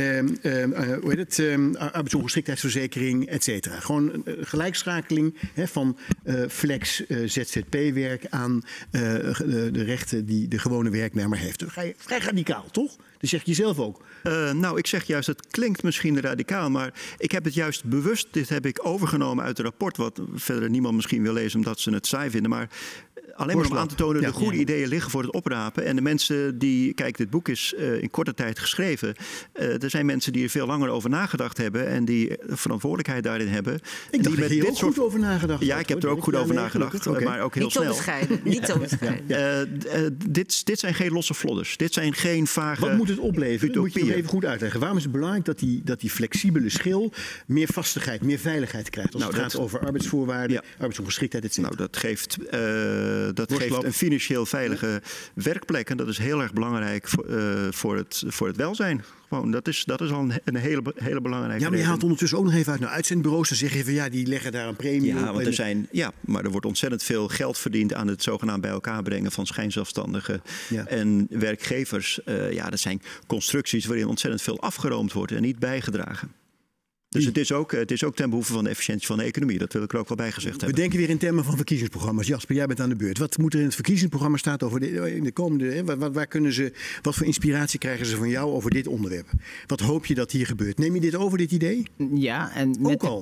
arbeidsongeschiktheidsverzekering, et cetera. Gewoon gelijkschakeling van flex ZZP-werk aan de rechten die de gewone werknemer heeft. Vrij radicaal, toch? Dat zeg je zelf ook. Nou, ik zeg juist, het klinkt misschien radicaal, maar ik heb het juist bewust, dit heb ik overgenomen uit het rapport, wat verder niemand misschien wil lezen omdat ze het saai vinden, maar alleen maar om aan te tonen, de goede ideeën liggen voor het oprapen. En de mensen die, kijk, dit boek is in korte tijd geschreven. Er zijn mensen die er veel langer over nagedacht hebben en die verantwoordelijkheid daarin hebben. Ik dacht dat je er ook goed over nagedacht. Ja, ik heb er ook goed over nagedacht, maar ook heel snel. Niet zo bescheiden. Dit zijn geen losse vlodders. Dit zijn geen vage. Wat moet het opleveren? Utopieën. Moet je hem even goed uitleggen. Waarom is het belangrijk dat die flexibele schil meer vastigheid, meer veiligheid krijgt als het gaat over arbeidsvoorwaarden, arbeidsongeschiktheid, et cetera? Nou, dat geeft een financieel veilige werkplek en dat is heel erg belangrijk voor het welzijn. Gewoon, dat is al een hele belangrijke Ja, maar je haalt ondertussen ook nog even uit naar uitzendbureaus. Dan zeg je van ja, die leggen daar een premie op. Maar er wordt ontzettend veel geld verdiend aan het zogenaamd bij elkaar brengen van schijnzelfstandigen en werkgevers. Dat zijn constructies waarin ontzettend veel afgeroomd wordt en niet bijgedragen. Dus het is ook ten behoeve van de efficiëntie van de economie. Dat wil ik er ook wel bij gezegd hebben. We denken weer in termen van verkiezingsprogramma's. Jasper, jij bent aan de beurt. Wat moet er in het verkiezingsprogramma staan over de komende... Wat voor inspiratie krijgen ze van jou over dit onderwerp? Wat hoop je dat hier gebeurt? Neem je dit over, dit idee? Ja, en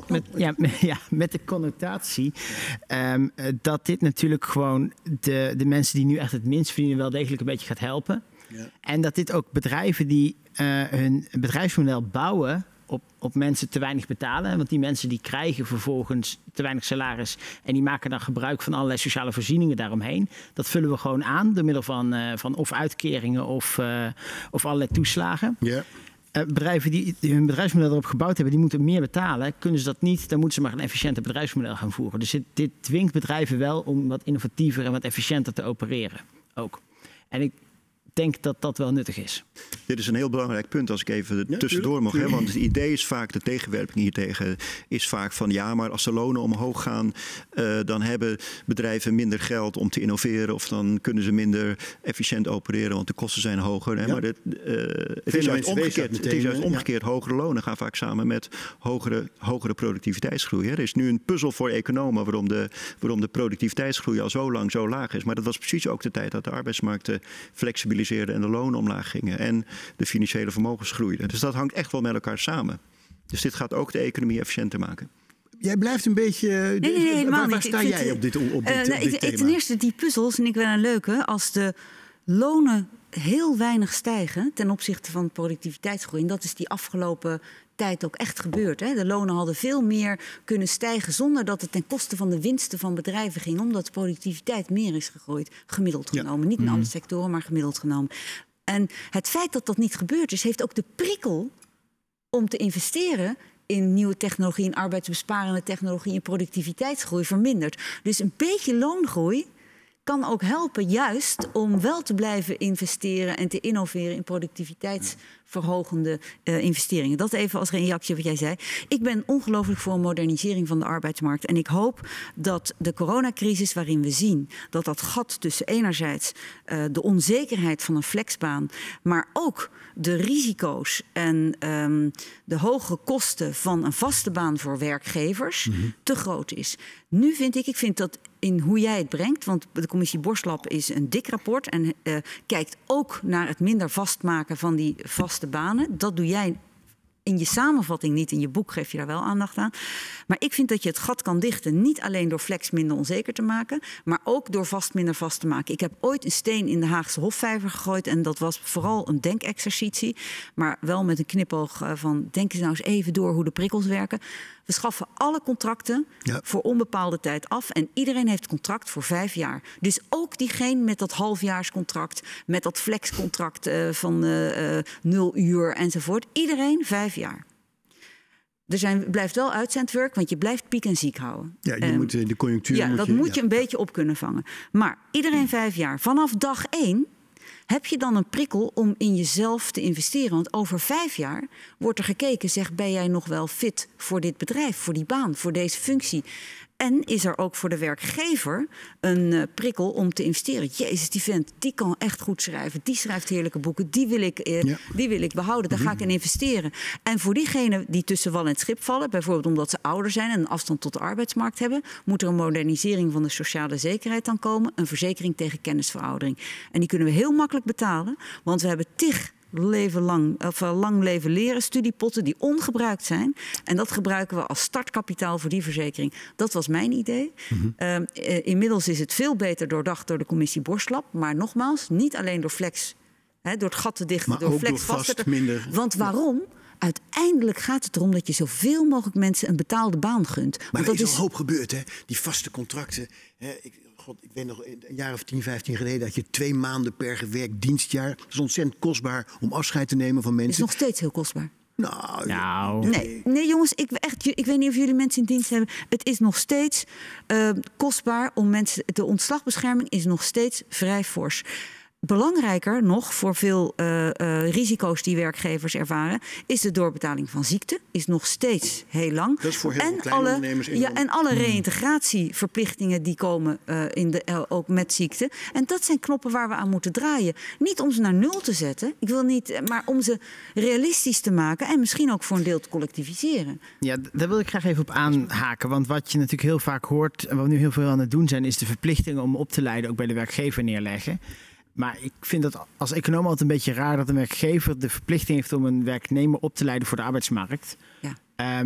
met de connotatie dat dit natuurlijk gewoon de mensen die nu echt het minst verdienen wel degelijk een beetje gaat helpen. Ja. En dat dit ook bedrijven die hun bedrijfsmodel bouwen op mensen te weinig betalen. Want die mensen die krijgen vervolgens te weinig salaris en die maken dan gebruik van allerlei sociale voorzieningen daaromheen. Dat vullen we gewoon aan door middel van of uitkeringen of allerlei toeslagen. Ja. Bedrijven die hun bedrijfsmodel erop gebouwd hebben, die moeten meer betalen. Kunnen ze dat niet, dan moeten ze maar een efficiënter bedrijfsmodel gaan voeren. Dus dit dwingt bedrijven wel om wat innovatiever en wat efficiënter te opereren ook. En ik denk dat dat wel nuttig is. Dit is een heel belangrijk punt als ik even tussendoor mag. Hè? Want het idee is vaak, de tegenwerping hiertegen is vaak van ja, maar als de lonen omhoog gaan, dan hebben bedrijven minder geld om te innoveren of dan kunnen ze minder efficiënt opereren, want de kosten zijn hoger. Hè? Ja. Maar het is juist omgekeerd. Hogere lonen gaan vaak samen met hogere productiviteitsgroei. Hè? Er is nu een puzzel voor economen waarom de productiviteitsgroei al zo lang zo laag is. Maar dat was precies ook de tijd dat de arbeidsmarkten flexibiliseerden en de lonen omlaag gingen en de financiële vermogens groeiden. Dus dat hangt echt wel met elkaar samen. Dus dit gaat ook de economie efficiënter maken. Jij blijft een beetje... Nee, waar sta jij op dit thema? Ten eerste, die puzzels vind ik wel een leuke. Als de lonen heel weinig stijgen ten opzichte van productiviteitsgroei, en dat is die afgelopen tijd ook echt gebeurd. Hè? De lonen hadden veel meer kunnen stijgen zonder dat het ten koste van de winsten van bedrijven ging, omdat de productiviteit meer is gegroeid, gemiddeld genomen. Niet in alle sectoren, maar gemiddeld genomen. En het feit dat dat niet gebeurd is, heeft ook de prikkel om te investeren in nieuwe technologie, in arbeidsbesparende technologie, in productiviteitsgroei verminderd. Dus een beetje loongroei kan ook helpen juist om wel te blijven investeren en te innoveren in productiviteitsverhogende investeringen. Dat even als reactie op wat jij zei. Ik ben ongelooflijk voor een modernisering van de arbeidsmarkt. En ik hoop dat de coronacrisis, waarin we zien dat dat gat tussen enerzijds de onzekerheid van een flexbaan, maar ook de risico's en de hoge kosten van een vaste baan voor werkgevers te groot is. Nu ik vind dat in hoe jij het brengt, want de commissie Borslab is een dik rapport en kijkt ook naar het minder vastmaken van die vaste banen. Dat doe jij in je samenvatting niet, in je boek geef je daar wel aandacht aan. Maar ik vind dat je het gat kan dichten, niet alleen door flex minder onzeker te maken, maar ook door vast minder vast te maken. Ik heb ooit een steen in de Haagse Hofvijver gegooid en dat was vooral een denkexercitie, maar wel met een knipoog van denk eens nou eens even door hoe de prikkels werken. We schaffen alle contracten voor onbepaalde tijd af en iedereen heeft contract voor 5 jaar. Dus ook diegene met dat halfjaarscontract, met dat flexcontract van 0 uur enzovoort. Iedereen 5 jaar. Blijft wel uitzendwerk, want je blijft piek en ziek houden. Ja, je moet de conjunctuur... Ja, dat moet je een beetje op kunnen vangen. Maar iedereen 5 jaar. Vanaf dag 1 heb je dan een prikkel om in jezelf te investeren. Want over 5 jaar wordt er gekeken, ben jij nog wel fit voor dit bedrijf, voor die baan, voor deze functie? En is er ook voor de werkgever een prikkel om te investeren. Jezus, die vent, die kan echt goed schrijven. Die schrijft heerlijke boeken. Die wil ik behouden. Daar ga ik in investeren. En voor diegenen die tussen wal en het schip vallen, bijvoorbeeld omdat ze ouder zijn en een afstand tot de arbeidsmarkt hebben, moet er een modernisering van de sociale zekerheid dan komen. Een verzekering tegen kennisveroudering. En die kunnen we heel makkelijk betalen, want we hebben lang leven leren studiepotten die ongebruikt zijn. En dat gebruiken we als startkapitaal voor die verzekering. Dat was mijn idee. Inmiddels is het veel beter doordacht door de commissie Borslap. Maar nogmaals, niet alleen door Flex, door het gat te dichten, maar door ook Flex door vast minder. Want waarom? Uiteindelijk gaat het erom dat je zoveel mogelijk mensen een betaalde baan gunt. Maar want er dat is al hoop gebeurd, hè? Die vaste contracten. Ik weet nog, een jaar of 10, 15 geleden had je 2 maanden per gewerkt dienstjaar. Dat is ontzettend kostbaar om afscheid te nemen van mensen. Het is nog steeds heel kostbaar. Nou. Nee, jongens, ik weet niet of jullie mensen in dienst hebben. Het is nog steeds kostbaar om mensen. De ontslagbescherming is nog steeds vrij fors. Belangrijker nog voor veel risico's die werkgevers ervaren, is de doorbetaling van ziekte. Is nog steeds heel lang. Dat is voor heel veel kleine ondernemers. En alle reïntegratieverplichtingen die komen ook met ziekte. En dat zijn knoppen waar we aan moeten draaien. Niet om ze naar 0 te zetten. Ik wil niet, maar om ze realistisch te maken en misschien ook voor een deel te collectiviseren. Ja, daar wil ik graag even op aanhaken. Want wat je natuurlijk heel vaak hoort en wat we nu heel veel aan het doen zijn, is de verplichting om op te leiden ook bij de werkgever neerleggen. Maar ik vind dat als econoom altijd een beetje raar dat een werkgever de verplichting heeft om een werknemer op te leiden voor de arbeidsmarkt. Ja.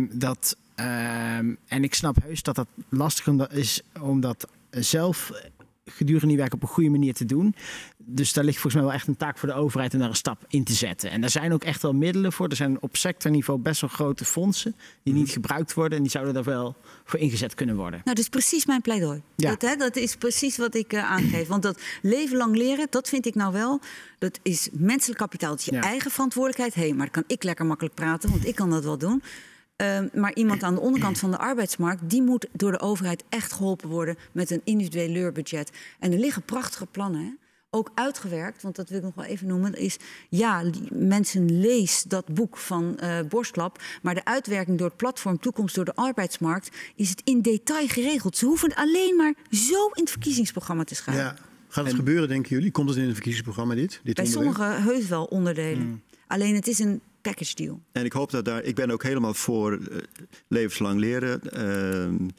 En ik snap heus dat dat lastig is om dat zelf gedurende die werk op een goede manier te doen. Dus daar ligt volgens mij wel echt een taak voor de overheid om daar een stap in te zetten. En daar zijn ook echt wel middelen voor. Er zijn op sectorniveau best wel grote fondsen die niet gebruikt worden. En die zouden daar wel voor ingezet kunnen worden. Nou, dat is precies mijn pleidooi. Ja. Dat is precies wat ik aangeef. Want dat leven lang leren, dat vind ik nou wel. Dat is menselijk kapitaal. Dat is je eigen verantwoordelijkheid. Maar dan kan ik lekker makkelijk praten, want ik kan dat wel doen. Maar iemand aan de onderkant van de arbeidsmarkt, die moet door de overheid echt geholpen worden met een individueel leurbudget. En er liggen prachtige plannen, hè? Ook uitgewerkt, want dat wil ik nog wel even noemen, is mensen lees dat boek van Borstlap, maar de uitwerking door het platform Toekomst door de arbeidsmarkt is het in detail geregeld. Ze hoeven alleen maar zo in het verkiezingsprogramma te schrijven. Ja. Gaat het gebeuren, denken jullie? Komt het in het verkiezingsprogramma dit Bij sommige heus wel onderdelen. Alleen het is een package deal. En ik hoop dat ik ben ook helemaal voor levenslang leren.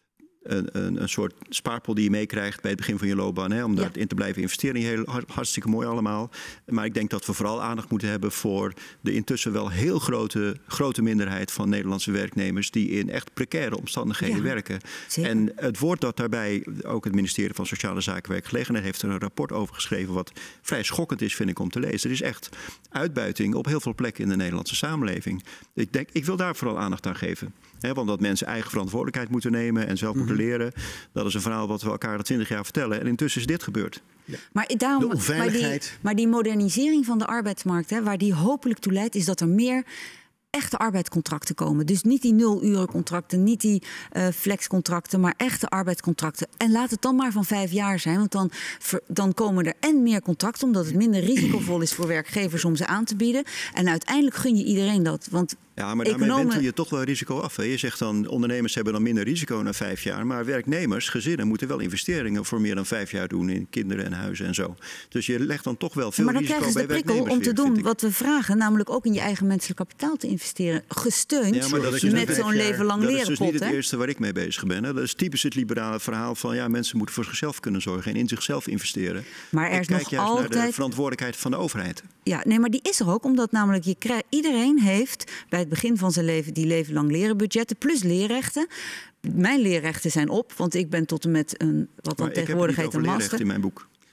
Een soort spaarpot die je meekrijgt bij het begin van je loopbaan. Hè, om daarin te blijven investeren. Hartstikke mooi allemaal. Maar ik denk dat we vooral aandacht moeten hebben voor de intussen wel heel grote minderheid van Nederlandse werknemers die in echt precaire omstandigheden werken. Zeker. En het woord dat daarbij ook het ministerie van Sociale Zaken en Werkgelegenheid heeft er een rapport over geschreven wat vrij schokkend is, vind ik, om te lezen. Er is echt uitbuiting op heel veel plekken in de Nederlandse samenleving. Ik wil daar vooral aandacht aan geven. Want dat mensen eigen verantwoordelijkheid moeten nemen en zelf moeten leren. Dat is een verhaal wat we elkaar al 20 jaar vertellen. En intussen is dit gebeurd. Ja. Maar, maar die modernisering van de arbeidsmarkt, waar die hopelijk toe leidt, is dat er meer echte arbeidscontracten komen. Dus niet die 0-urencontracten, niet die flexcontracten, maar echte arbeidscontracten. En laat het dan maar van 5 jaar zijn, want dan komen er en meer contracten, omdat het minder risicovol is voor werkgevers om ze aan te bieden. En uiteindelijk gun je iedereen dat. Want ja, maar daarmee wentel je toch wel risico af. Hè? Je zegt dan, ondernemers hebben dan minder risico na 5 jaar. Maar werknemers, gezinnen moeten wel investeringen voor meer dan 5 jaar doen in kinderen en huizen en zo. Dus je legt dan toch wel veel risico bij werknemers. Maar dan krijgen ze de prikkel om te doen wat we vragen. Namelijk ook in je eigen menselijk kapitaal te investeren. Gesteund met zo'n leven lang leren. Dat is dus niet het eerste waar ik mee bezig ben. Hè? Dat is typisch het liberale verhaal van mensen moeten voor zichzelf kunnen zorgen en in zichzelf investeren. Maar er is nog altijd naar de verantwoordelijkheid van de overheid. Ja, nee, maar die is er ook, omdat namelijk iedereen heeft bij het begin van zijn leven die leven lang leren budgetten plus leerrechten. Mijn leerrechten zijn op, want ik ben tot en met wat dan tegenwoordig heet een master. In mijn boek.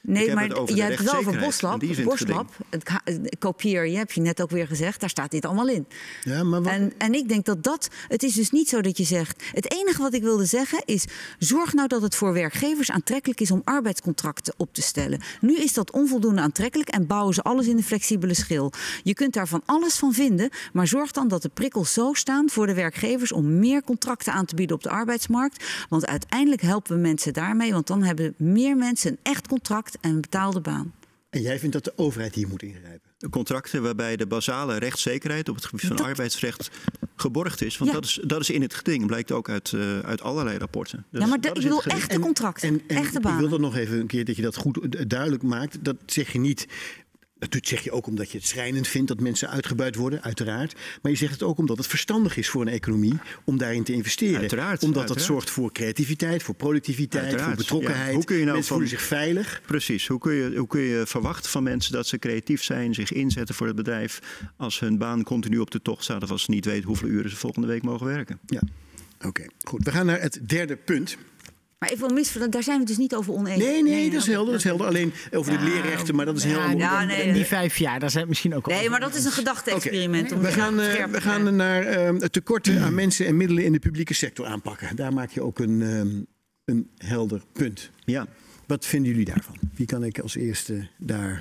Nee, maar over je hebt het wel over rechtszekerheid. Boslab. Kopieer je, heb je net ook weer gezegd. Daar staat dit allemaal in. Ja, maar en ik denk dat het is dus niet zo dat je zegt... Het enige wat ik wilde zeggen is... zorg nou dat het voor werkgevers aantrekkelijk is om arbeidscontracten op te stellen. Nu is dat onvoldoende aantrekkelijk en bouwen ze alles in de flexibele schil. Je kunt daar van alles van vinden, maar zorg dan dat de prikkels zo staan voor de werkgevers om meer contracten aan te bieden op de arbeidsmarkt. Want uiteindelijk helpen we mensen daarmee, want dan hebben meer mensen een echt contract en een betaalde baan. En jij vindt dat de overheid hier moet ingrijpen? Contracten waarbij de basale rechtszekerheid op het gebied van arbeidsrecht geborgd is. Want dat is in het geding, blijkt ook uit allerlei rapporten. Dus ja, maar ik bedoel echte contracten, echte banen. Ik wil dat nog even een keer dat je dat goed duidelijk maakt. Dat zeg je niet... Dat zeg je ook omdat je het schrijnend vindt dat mensen uitgebuit worden, uiteraard. Maar je zegt het ook omdat het verstandig is voor een economie om daarin te investeren. Omdat dat zorgt voor creativiteit, voor productiviteit, voor betrokkenheid. Ja, hoe kun je nou mensen voelen zich veilig. Precies. Hoe kun je verwachten van mensen dat ze creatief zijn, zich inzetten voor het bedrijf, als hun baan continu op de tocht staat of als ze niet weten hoeveel uren ze volgende week mogen werken? Ja, oké. Goed. We gaan naar het derde punt. Maar even daar zijn we het dus niet over oneens. Nee, dat is helder. Dat is helder. Alleen over de leerrechten, maar dat is heel ander. En die 5 jaar, daar zijn het misschien ook al. Nee, maar dat is een gedachte-experiment. Okay. We gaan naar het tekorten aan mensen en middelen in de publieke sector aanpakken. Daar maak je ook een helder punt. Ja. Wat vinden jullie daarvan? Wie kan ik als eerste daar...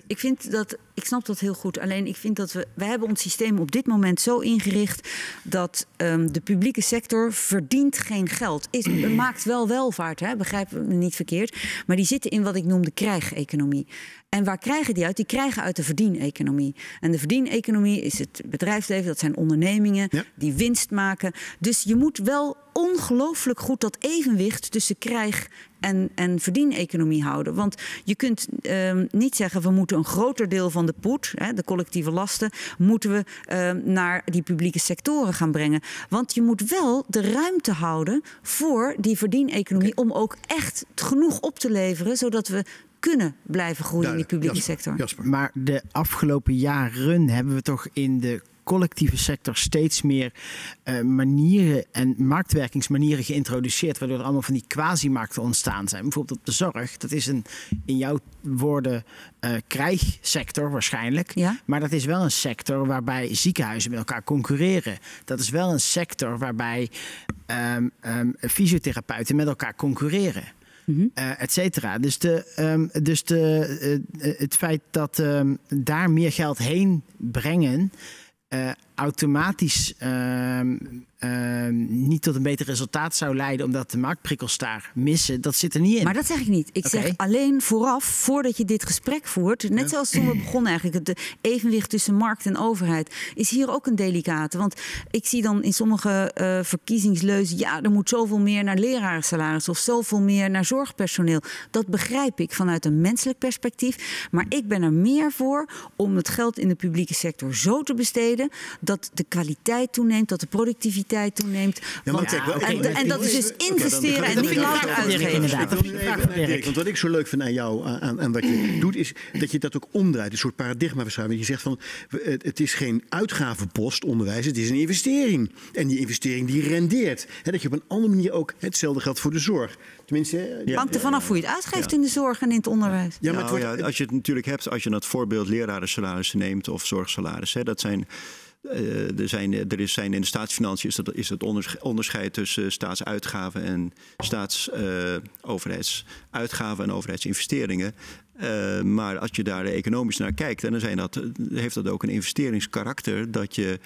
Ik snap dat heel goed. Alleen ik vind dat wij hebben ons systeem op dit moment zo ingericht dat de publieke sector verdient geen geld. Maakt wel welvaart, hè? Begrijp me niet verkeerd. Maar die zitten in wat ik noem de krijgeconomie. En waar krijgen die uit? Die krijgen uit de verdieneconomie. En de verdieneconomie is het bedrijfsleven, dat zijn ondernemingen die winst maken. Dus je moet wel ongelooflijk goed dat evenwicht tussen krijg en verdieneconomie houden. Want je kunt niet zeggen, we moeten een groter deel van de poet, de collectieve lasten, moeten we naar die publieke sectoren gaan brengen. Want je moet wel de ruimte houden voor die verdieneconomie om ook echt genoeg op te leveren, zodat we kunnen blijven groeien in die publieke sector. Jasper. Maar de afgelopen jaren hebben we toch in de collectieve sector steeds meer manieren en marktwerkingsmanieren geïntroduceerd, waardoor er allemaal van die quasi-markten ontstaan zijn. Bijvoorbeeld op de zorg. Dat is in jouw woorden krijgsector waarschijnlijk. Ja? Maar dat is wel een sector waarbij ziekenhuizen met elkaar concurreren. Dat is wel een sector waarbij fysiotherapeuten met elkaar concurreren. Et cetera. Dus het feit dat daar meer geld heen brengen automatisch niet tot een beter resultaat zou leiden omdat de marktprikkels daar missen, dat zit er niet in. Maar dat zeg ik niet. Ik zeg alleen voordat je dit gesprek voert, net zoals toen we begonnen eigenlijk, het evenwicht tussen markt en overheid, is hier ook een delicate. Want ik zie dan in sommige verkiezingsleuzen, er moet zoveel meer naar lerarensalaris of zoveel meer naar zorgpersoneel. Dat begrijp ik vanuit een menselijk perspectief. Maar ik ben er meer voor om het geld in de publieke sector zo te besteden dat de kwaliteit toeneemt, dat de productiviteit toeneemt. En dat is dus investeren en niet langer uitgeven. Want wat ik zo leuk vind aan jou, aan wat je doet, is dat je dat ook omdraait. Een soort paradigmaverschuiving. Je zegt van, het is geen uitgavenpost, onderwijs, het is een investering. En die investering die rendeert. Dat je op een andere manier ook, hetzelfde geldt voor de zorg. Tenminste, hangt er vanaf hoe je het uitgeeft in de zorg en in het onderwijs. Als je het natuurlijk hebt, als je het voorbeeld lerarensalarissen neemt of zorgsalarissen, dat zijn... Er zijn in de staatsfinanciën is het onderscheid tussen staatsuitgaven en staatsoverheidsuitgaven en overheidsinvesteringen. Maar als je daar economisch naar kijkt, dan heeft dat ook een investeringskarakter dat je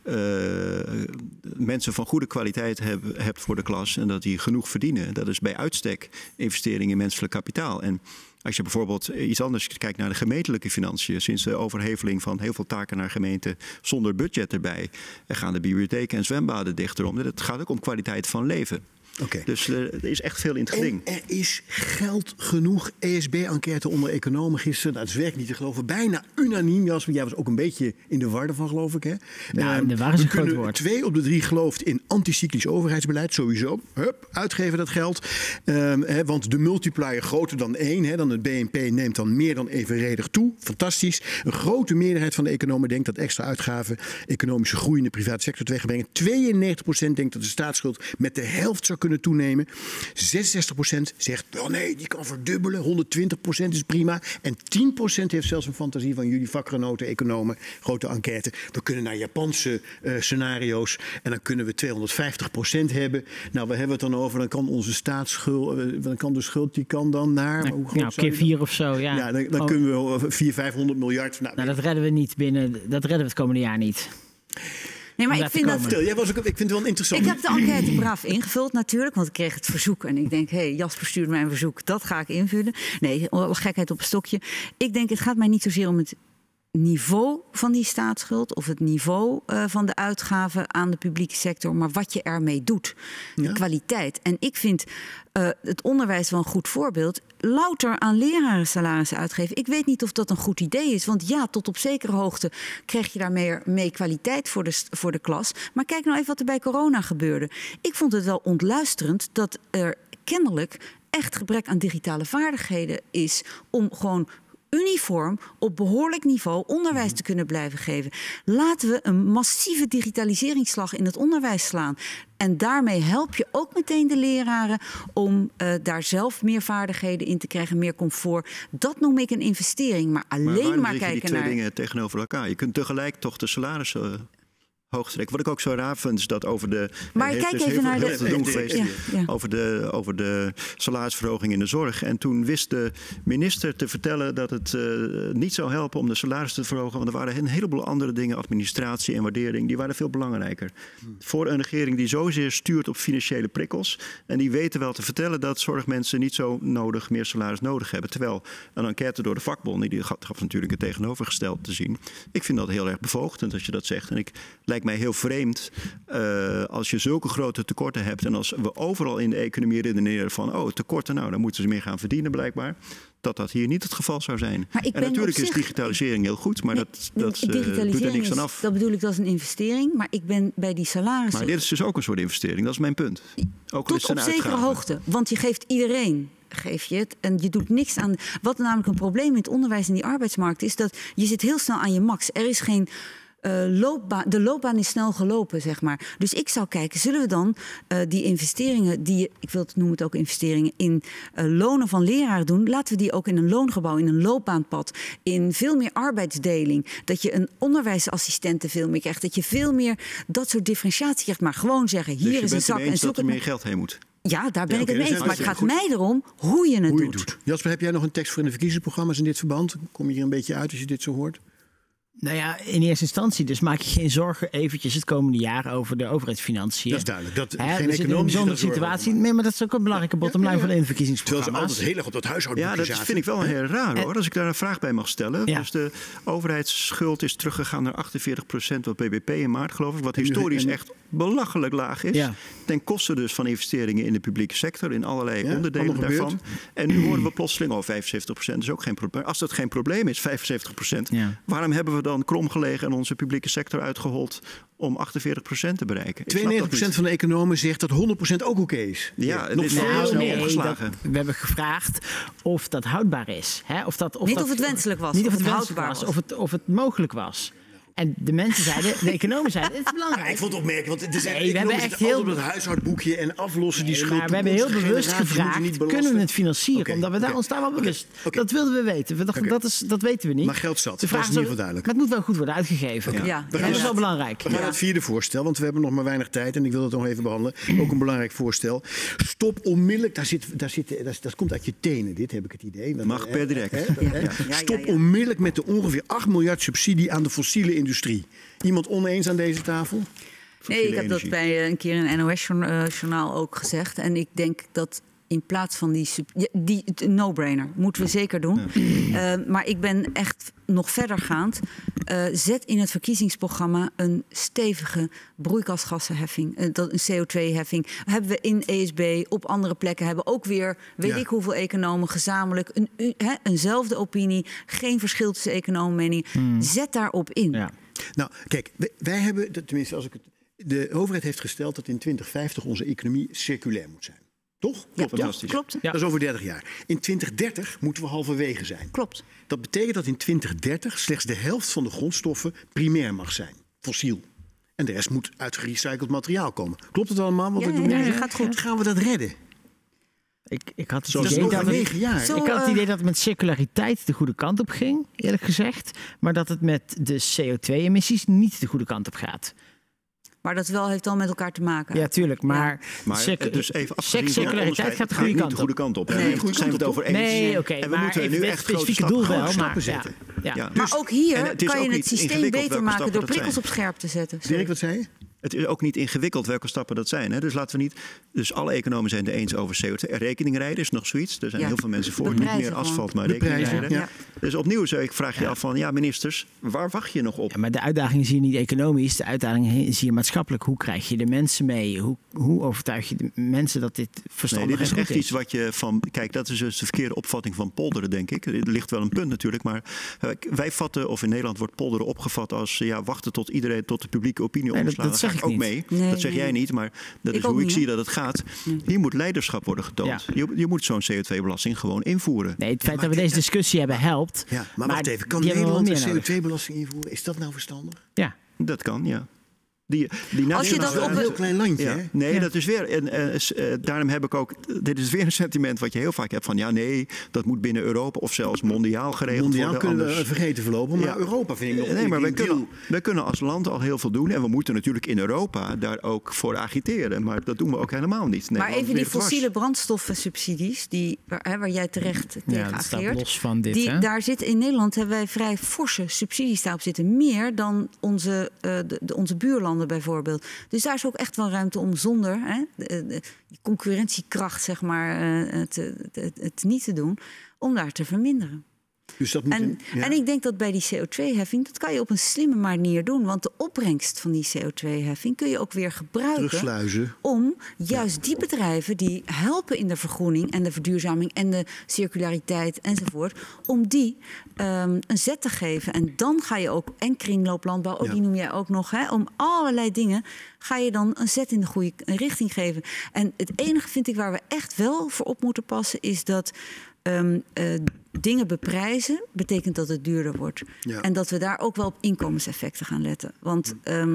mensen van goede kwaliteit hebt voor de klas en dat die genoeg verdienen. Dat is bij uitstek investering in menselijk kapitaal. En als je bijvoorbeeld iets anders kijkt naar de gemeentelijke financiën, sinds de overheveling van heel veel taken naar gemeenten zonder budget erbij, gaan de bibliotheken en zwembaden dichterom. Het gaat ook om kwaliteit van leven. Dus er is echt veel in het geding. En er is geld genoeg. ESB-enquête onder economen gisteren. Dat is werkelijk niet te geloven. Bijna unaniem. Jasper, jij was ook een beetje in de war van, geloof ik. Hè? De war is een groot woord. 2 op de 3 gelooft in anticyclisch overheidsbeleid. Sowieso. Uitgeven dat geld. Want de multiplier groter dan 1. Dan het BNP neemt dan meer dan evenredig toe. Fantastisch. Een grote meerderheid van de economen denkt dat extra uitgaven economische groei in de private sector teweeg brengen. 92% denkt dat de staatsschuld met de helft zou kunnen kunnen toenemen. 66% zegt, oh nee, die kan verdubbelen. 120% is prima. En 10% heeft zelfs een fantasie van jullie vakgenoten, economen, grote enquête. We kunnen naar Japanse scenario's en dan kunnen we 250% hebben. Nou, waar hebben we het dan over? Dan kan onze staatsschuld, dan kan de schuld, die kan dan naar... keer 4 of zo, ja. Ja, dan kunnen we 400-500 miljard... Nou, dat redden we niet dat redden we het komende jaar niet. Nee, maar ik vind dat... Vertel, ik vind het wel interessant. Ik heb de enquête braaf ingevuld natuurlijk, want ik kreeg het verzoek. En ik denk, Jasper stuurt mij een verzoek, dat ga ik invullen. Nee, gekheid op een stokje. Ik denk, het gaat mij niet zozeer om het niveau van die staatsschuld of het niveau van de uitgaven aan de publieke sector, maar wat je ermee doet. De kwaliteit. En ik vind het onderwijs wel een goed voorbeeld. Louter aan lerarensalarissen uitgeven. Ik weet niet of dat een goed idee is. Want ja, tot op zekere hoogte krijg je daar mee kwaliteit voor de klas. Maar kijk nou even wat er bij corona gebeurde. Ik vond het wel ontluisterend dat er kennelijk echt gebrek aan digitale vaardigheden is om gewoon uniform op behoorlijk niveau onderwijs te kunnen blijven geven. Laten we een massieve digitaliseringsslag in het onderwijs slaan. En daarmee help je ook meteen de leraren om daar zelf meer vaardigheden in te krijgen, meer comfort. Dat noem ik een investering. Maar alleen maar kijken die twee dingen tegenover elkaar? Je kunt tegelijk toch de salarissen hoog trekken. Wat ik ook zo raar vind is dat over de... Maar kijk even naar over de salarisverhoging in de zorg. En toen wist de minister te vertellen dat het niet zou helpen om de salarissen te verhogen. Want er waren een heleboel andere dingen, administratie en waardering, die waren veel belangrijker. Voor een regering die zozeer stuurt op financiële prikkels. En die weten wel te vertellen dat zorgmensen niet zo nodig meer salaris nodig hebben. Terwijl een enquête door de vakbonden, die gaf natuurlijk het tegenovergestelde te zien. Ik vind dat heel erg bevoogdend als je dat zegt. En lijkt mij heel vreemd als je zulke grote tekorten hebt en als we overal in de economie redeneren van tekorten, nou dan moeten ze meer gaan verdienen blijkbaar, dat hier niet het geval zou zijn. En natuurlijk is digitalisering heel goed, maar dat doet er niks aan af. Dat bedoel ik, dat is een investering, maar ik ben bij die salarissen... Maar dit is dus ook een soort investering, dat is mijn punt. Ook tot op zekere hoogte, want je geeft iedereen... geef je het en je doet niks aan... Wat namelijk een probleem in het onderwijs en die arbeidsmarkt is, dat je zit heel snel aan je max. Er is geen... de loopbaan is snel gelopen, zeg maar. Dus ik zou kijken, zullen we dan die investeringen, ik noem het ook investeringen, in lonen van leraren doen, laten we die ook in een loongebouw, in een loopbaanpad, in veel meer arbeidsdeling, dat je een onderwijsassistenten veel meer krijgt, dat je veel meer dat soort differentiatie krijgt, maar gewoon zeggen, hier is een zak en zoek dat er meer geld heen moet. Ja, daar ben ik het mee eens. Maar het gaat mij erom hoe je het doet. Jasper, heb jij nog een tekst voor in de verkiezingsprogramma's in dit verband? Kom je hier een beetje uit als je dit zo hoort? Nou ja, in eerste instantie dus maak je geen zorgen eventjes het komende jaar over de overheidsfinanciën. Dat is duidelijk. Dat geen economische een bijzondere situatie. Nee, maar dat is ook een belangrijke bottomline van de verkiezingsprogramma's. Terwijl ze altijd heel erg op dat huishoudboekje zaten. Ja, dat vind ik wel heel raar hoor. Als ik daar een vraag bij mag stellen. Ja. Dus de overheidsschuld is teruggegaan naar 48% van BBP in maart, geloof ik. Wat historisch echt belachelijk laag is. Ja. Ten koste dus van investeringen in de publieke sector, in allerlei onderdelen daarvan. En nu horen we plotseling 75% is ook geen probleem. Als dat geen probleem is, 75%, waarom hebben we dan krom gelegen en onze publieke sector uitgehold om 48% te bereiken? 92% van de economen zegt dat 100% ook oké is. Ja, het is veel snel opgeslagen. We hebben gevraagd of dat houdbaar is. Hè? Of het wenselijk was. Niet of het wenselijk was, of het mogelijk was. En de mensen zeiden, de economen zeiden, het is belangrijk. Ik vond het opmerkelijk, want we hebben echt heel op het huishoudboekje en aflossen die schuld. Maar we hebben heel bewust gevraagd, kunnen we het financieren? Omdat we ons daar wel bewust. Dat wilden we weten. Dat weten we niet. Maar geld zat. Dat is in ieder geval duidelijk. Maar het moet wel goed worden uitgegeven. Ja. Dat is wel belangrijk. We gaan naar het vierde voorstel, want we hebben nog maar weinig tijd en ik wil dat nog even behandelen. Ook een belangrijk voorstel. Stop onmiddellijk, dat komt uit je tenen, dit heb ik het idee. Mag per direct. Stop onmiddellijk met de ongeveer 8 miljard subsidie aan de fossiele industrie. Iemand oneens aan deze tafel? Nee, ik heb dat bij een keer in een NOS-journaal ook gezegd. En ik denk dat in plaats van die no-brainer, moeten we zeker doen. Ja. Maar ik ben echt nog verdergaand. Zet in het verkiezingsprogramma een stevige broeikasgassenheffing, een CO2-heffing. Hebben we in ESB, op andere plekken, hebben ook weer, weet ik hoeveel economen gezamenlijk eenzelfde opinie, geen verschil tussen economen en meningen. Zet daarop in. Ja. Nou, kijk, wij hebben, tenminste, de overheid heeft gesteld dat in 2050 onze economie circulair moet zijn. Toch? Ja, klopt. Ja. Dat is over 30 jaar. In 2030 moeten we halverwege zijn. Klopt. Dat betekent dat in 2030 slechts de helft van de grondstoffen primair mag zijn. Fossiel. En de rest moet uit gerecycled materiaal komen. Klopt het allemaal? Wat Ja, we doen? ja, gaat goed. Gaan we dat redden? Ik had het Dat is idee over dat het, 9 jaar. Zo- ik had het idee dat het met circulariteit de goede kant op ging, eerlijk gezegd. Maar dat het met de CO2-emissies niet de goede kant op gaat. Maar dat wel heeft dan met elkaar te maken. Ja, tuurlijk. Maar, Maar dus even afgezien van circulariteit gaat de gaat goede niet kant de op. goede kant op. Nee. Daar zijn we het over eens. Nee, oké. En we maar moeten even nu dit echt grote specifieke doel stappen, wel. grote Maar, stappen ja, zetten. ja. Ja. Maar ook hier En het is kan je ook het niet systeem ingewikkeld beter welke maken stappen door dat prikkels zijn. op scherp te zetten. Dirk, wat zei je? Het is ook niet ingewikkeld welke stappen dat zijn. Hè? Dus laten we niet. Dus alle economen zijn het eens over CO2. Rekening rijden is nog zoiets. Er zijn Ja. heel veel mensen voor. Niet Beprijzen meer asfalt, maar Beprijzen, rekening rijden. ja. Dus opnieuw vraag je af van, ja ministers, waar wacht je nog op? Ja, maar de uitdaging zie je niet economisch. De uitdaging zie je maatschappelijk. Hoe krijg je de mensen mee? Hoe overtuig je de mensen dat dit Nee, verstandig dit is en goed echt iets wat je van... Kijk, dat is dus de verkeerde opvatting van polderen, denk ik. Er ligt wel een punt natuurlijk, maar wij vatten... of in Nederland wordt polderen opgevat als... wachten tot iedereen, tot de publieke opinie Nee, dat omslaat. Daar zeg ga ik ook niet. mee. Nee, dat zeg nee. jij niet, maar dat Ik is ook hoe ik niet, zie hè? dat het gaat. Nee. Hier moet leiderschap worden getoond. Ja. Je moet zo'n CO2-belasting gewoon invoeren. Nee, het feit dat we deze discussie hebben helpt. Ja, maar wacht even. Kan die hebben we wel Nederland meer een nodig. CO2-belasting invoeren? Is dat nou verstandig? Ja. Dat kan, ja. Die Als je dat Dat is op een heel klein landje, Ja, hè? nee, Ja. dat is weer. Daarom heb ik ook. Dit is weer een sentiment wat je heel vaak hebt van ja, nee, dat moet binnen Europa of zelfs mondiaal geregeld Mondiaal worden. kunnen we anders. vergeten voorlopig, maar Ja. Europa vind ik nog Nee, maar een wij kunnen als land al heel veel doen. En we moeten natuurlijk in Europa daar ook voor agiteren. Maar dat doen we ook helemaal niet. Maar Nederland even die weer dwars. fossiele brandstoffensubsidies, waar jij terecht Ja, tegen dat staat ageert. los van dit. Hè? Daar zit in Nederland hebben wij vrij forse subsidies daarop zitten. Meer dan onze buurlanden bijvoorbeeld. Dus daar is ook echt wel ruimte om zonder die concurrentiekracht, zeg maar, het niet te doen, om daar te verminderen. Dus dat moet En ik denk dat bij die CO2-heffing, dat kan je op een slimme manier doen. Want de opbrengst van die CO2-heffing kun je ook weer gebruiken terugsluizen. om juist die bedrijven die helpen in de vergroening en de verduurzaming en de circulariteit enzovoort, om die een zet te geven. En dan ga je ook, en kringlooplandbouw, ook Ja. die noem jij ook nog, om allerlei dingen ga je dan een zet in de goede richting geven. En het enige vind ik waar we echt wel voor op moeten passen is dat dingen beprijzen betekent dat het duurder wordt. Ja. En dat we daar ook wel op inkomenseffecten gaan letten. Want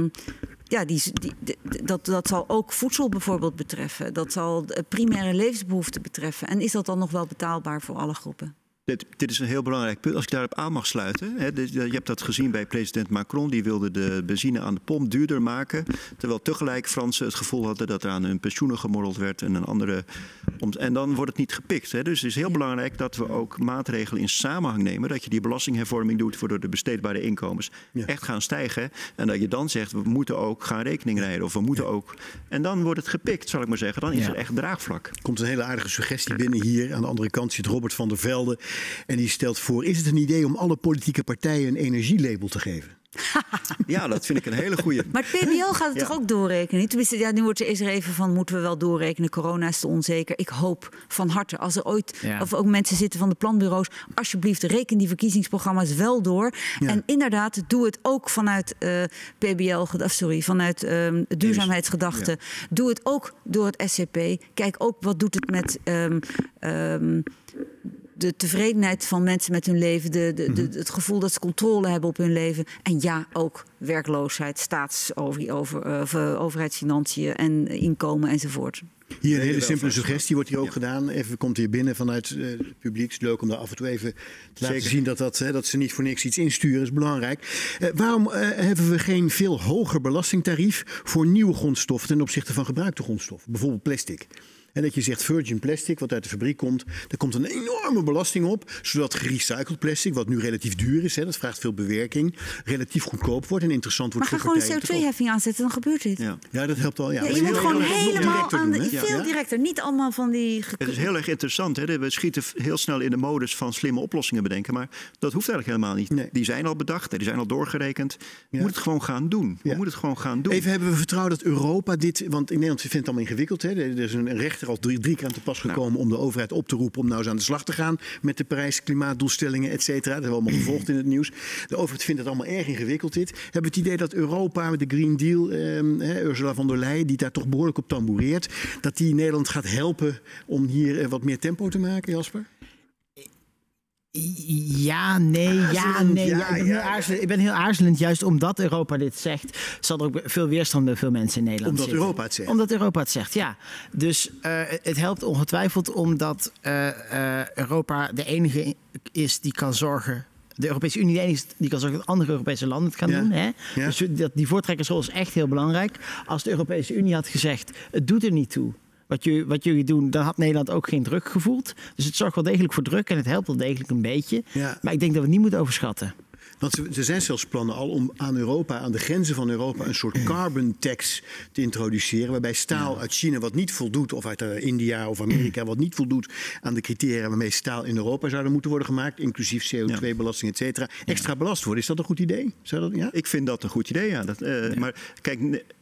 dat zal ook voedsel bijvoorbeeld betreffen. Dat zal primaire levensbehoeften betreffen. En is dat dan nog wel betaalbaar voor alle groepen? Dit is een heel belangrijk punt. Als ik daarop aan mag sluiten. Hè, je hebt dat gezien bij president Macron. Die wilde de benzine aan de pomp duurder maken. Terwijl tegelijk Fransen het gevoel hadden dat er aan hun pensioenen gemorreld werd. En een andere. En dan wordt het niet gepikt. Hè. Dus het is heel belangrijk dat we ook maatregelen in samenhang nemen. Dat je die belastinghervorming doet waardoor de besteedbare inkomens echt gaan stijgen. En dat je dan zegt we moeten ook gaan rekening rijden. Of we moeten ook. En dan wordt het gepikt, zal ik maar zeggen. Dan is er echt draagvlak. Komt een hele aardige suggestie binnen hier. Aan de andere kant zit Robert van der Velde. En die stelt voor, is het een idee om alle politieke partijen een energielabel te geven? Ja, dat vind ik een hele goeie. Maar het PBL gaat het toch ook doorrekenen? Tenminste, nu is er even van, moeten we wel doorrekenen? Corona is te onzeker. Ik hoop van harte, als er ooit, of ook mensen zitten van de planbureaus, alsjeblieft, reken die verkiezingsprogramma's wel door. Ja. En inderdaad, doe het ook vanuit vanuit duurzaamheidsgedachten. Ja. Doe het ook door het SCP. Kijk ook, wat doet het met de tevredenheid van mensen met hun leven, het gevoel dat ze controle hebben op hun leven. En ja, ook werkloosheid, overheidsfinanciën en inkomen enzovoort. Hier een hele simpele suggestie wordt hier ook gedaan. Even komt hier binnen vanuit het publiek. Het is leuk om daar af en toe even te laten zien dat ze niet voor niks iets insturen. Is belangrijk. Waarom hebben we geen veel hoger belastingtarief voor nieuwe grondstoffen ten opzichte van gebruikte grondstoffen? Bijvoorbeeld plastic. En dat je zegt virgin plastic, wat uit de fabriek komt, daar komt een enorme belasting op, zodat gerecycled plastic, wat nu relatief duur is, dat vraagt veel bewerking, relatief goedkoop wordt en interessant wordt. Maar ga gewoon een CO2-heffing aanzetten, dan gebeurt dit. Ja, dat helpt al. Ja. Je moet gewoon helemaal aan veel directer, niet allemaal van die. Het is heel erg interessant. Hè? We schieten heel snel in de modus van slimme oplossingen bedenken, maar dat hoeft eigenlijk helemaal niet. Nee. Die zijn al bedacht, die zijn al doorgerekend. Je moet het gewoon gaan doen. We moeten het gewoon gaan doen. Even hebben we vertrouwen dat Europa dit, want in Nederland vindt het allemaal ingewikkeld. Hè? Er is een rechter al drie keer aan te pas gekomen om de overheid op te roepen om nou eens aan de slag te gaan met de Parijs klimaatdoelstellingen, et cetera. Dat hebben we allemaal gevolgd in het nieuws. De overheid vindt het allemaal erg ingewikkeld dit. Hebben we het idee dat Europa met de Green Deal, Ursula von der Leyen, die daar toch behoorlijk op tamboureert, dat die Nederland gaat helpen om hier wat meer tempo te maken, Jasper? Ja, nee, ja, nee. Ik ben heel aarzelend, juist omdat Europa dit zegt. Zal er ook veel weerstand bij veel mensen in Nederland Omdat zitten. Europa het zegt. Omdat Europa het zegt, ja. Dus het helpt ongetwijfeld omdat Europa de enige is die kan zorgen... De Europese Unie de enige is die kan zorgen dat andere Europese landen het gaan doen. Hè? Ja. Dus die voortrekkersrol is echt heel belangrijk. Als de Europese Unie had gezegd, het doet er niet toe... Wat jullie doen, dan had Nederland ook geen druk gevoeld. Dus het zorgt wel degelijk voor druk en het helpt wel degelijk een beetje. Ja. Maar ik denk dat we het niet moeten overschatten. Want er zijn zelfs plannen al om aan Europa, aan de grenzen van Europa, een soort carbon tax te introduceren. Waarbij staal uit China wat niet voldoet, of uit India of Amerika wat niet voldoet aan de criteria waarmee staal in Europa zouden moeten worden gemaakt, inclusief CO2-belasting, et cetera, extra belast worden. Is dat een goed idee? Zou dat, ja? Ik vind dat een goed idee, ja. Maar kijk,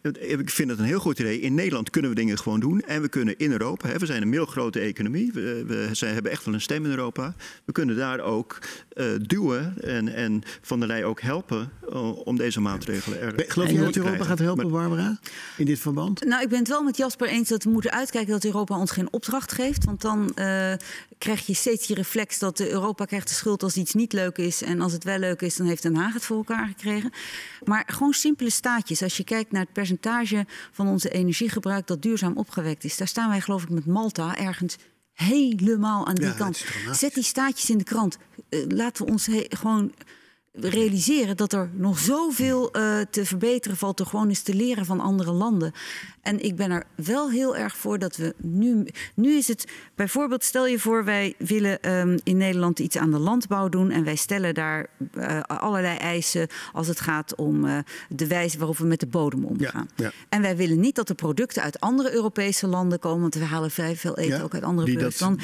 ik vind het een heel goed idee. In Nederland kunnen we dingen gewoon doen. En we kunnen in Europa, hè, we zijn een middelgrote economie. We hebben echt wel een stem in Europa. We kunnen daar ook duwen en Van der Leyen ook helpen om deze maatregelen Geloof je dat Europa gaat helpen, Barbara, in dit verband? Nou, ik ben het wel met Jasper eens dat we moeten uitkijken dat Europa ons geen opdracht geeft. Want dan krijg je steeds die reflex dat Europa krijgt de schuld als iets niet leuk is. En als het wel leuk is, dan heeft Den Haag het voor elkaar gekregen. Maar gewoon simpele staatjes. Als je kijkt naar het percentage van onze energiegebruik dat duurzaam opgewekt is. Daar staan wij geloof ik met Malta ergens helemaal aan die kant. Zet die staatjes in de krant. Laten we ons gewoon realiseren dat er nog zoveel te verbeteren valt, er gewoon eens te leren van andere landen. En ik ben er wel heel erg voor dat we nu is het bijvoorbeeld, stel je voor, wij willen in Nederland iets aan de landbouw doen en wij stellen daar allerlei eisen als het gaat om de wijze waarop we met de bodem omgaan. Ja. En wij willen niet dat de producten uit andere Europese landen komen, want we halen vrij veel eten ook uit andere producten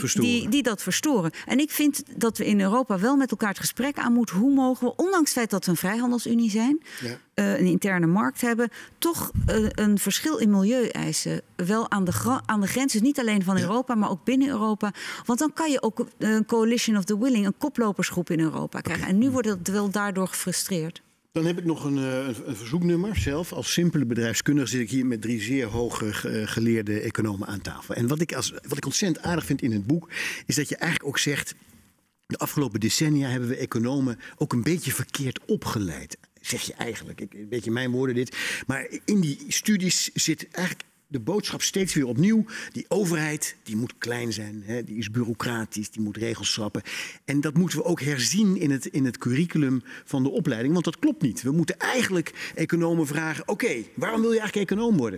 die dat verstoren. En ik vind dat we in Europa wel met elkaar het gesprek aan moeten. Hoe mogen we, ondanks het feit dat we een vrijhandelsunie zijn, een interne markt hebben, toch een verschil in milieueisen wel aan de grens. Dus niet alleen van Europa, maar ook binnen Europa. Want dan kan je ook een coalition of the willing, een koplopersgroep in Europa krijgen. En nu wordt het wel daardoor gefrustreerd. Dan heb ik nog een verzoeknummer zelf. Als simpele bedrijfskundige zit ik hier met 3 zeer hoog geleerde economen aan tafel. En wat ik ontzettend aardig vind in het boek, is dat je eigenlijk ook zegt, de afgelopen decennia hebben we economen ook een beetje verkeerd opgeleid. Zeg je eigenlijk. Een beetje mijn woorden dit. Maar in die studies zit eigenlijk de boodschap steeds weer opnieuw. Die overheid, die moet klein zijn. Hè, die is bureaucratisch, die moet regels schrappen. En dat moeten we ook herzien in het curriculum van de opleiding. Want dat klopt niet. We moeten eigenlijk economen vragen, oké, waarom wil je eigenlijk econoom worden?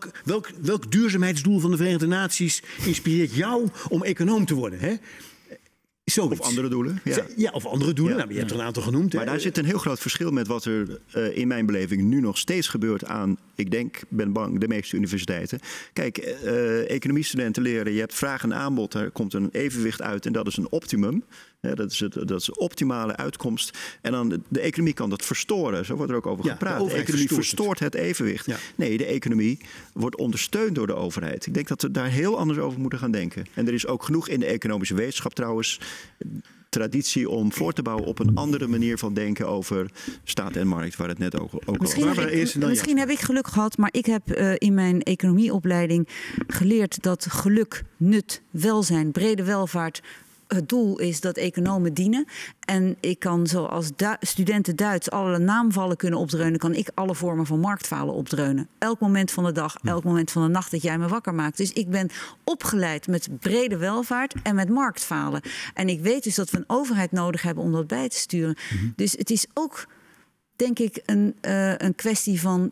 Welk duurzaamheidsdoel van de Verenigde Naties inspireert jou om econoom te worden? Hè? Zoiets. Of andere doelen. Ja, of andere doelen. Ja. Nou, je hebt er een aantal genoemd. Maar daar zit een heel groot verschil met wat er in mijn beleving nu nog steeds gebeurt aan, ben bang, de meeste universiteiten. Kijk, economiestudenten leren, je hebt vraag en aanbod, daar komt een evenwicht uit en dat is een optimum. Ja, dat is de optimale uitkomst. En dan de economie kan dat verstoren. Zo wordt er ook over gepraat. De economie verstoort het evenwicht. Ja. Nee, de economie wordt ondersteund door de overheid. Ik denk dat we daar heel anders over moeten gaan denken. En er is ook genoeg in de economische wetenschap trouwens traditie om voor te bouwen op een andere manier van denken over staat en markt, waar het net ook Misschien heb ik geluk gehad, maar ik heb in mijn economieopleiding geleerd dat geluk, nut, welzijn, brede welvaart het doel is dat economen dienen. En ik kan zoals studenten Duits alle naamvallen kunnen opdreunen, kan ik alle vormen van marktfalen opdreunen. Elk moment van de dag, elk moment van de nacht dat jij me wakker maakt. Dus ik ben opgeleid met brede welvaart en met marktfalen. En ik weet dus dat we een overheid nodig hebben om dat bij te sturen. Dus het is ook, denk ik, een kwestie van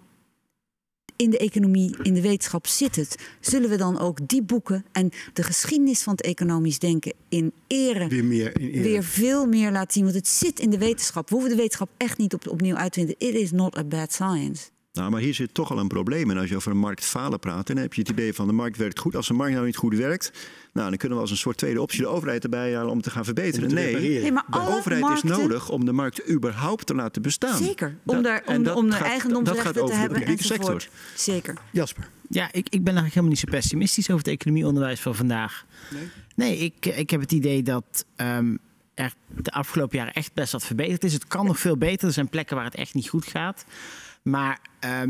in de economie, in de wetenschap zit het. Zullen we dan ook die boeken en de geschiedenis van het economisch denken in ere weer veel meer laten zien? Want het zit in de wetenschap. We hoeven de wetenschap echt niet opnieuw uit te vinden. It is not a bad science. Nou, maar hier zit toch al een probleem. En als je over een marktfalen praat, dan heb je het idee van de markt werkt goed. Als de markt nou niet goed werkt, nou, dan kunnen we als een soort tweede optie de overheid erbij halen om te gaan verbeteren. Nee, maar de overheid is nodig om de markt überhaupt te laten bestaan. Zeker, om de eigendomsrechten te hebben enzovoort. Zeker. Jasper. Ja, ik ben eigenlijk helemaal niet zo pessimistisch over het economieonderwijs van vandaag. Nee, ik heb het idee dat er de afgelopen jaren echt best wat verbeterd is. Het kan nog veel beter. Er zijn plekken waar het echt niet goed gaat. Maar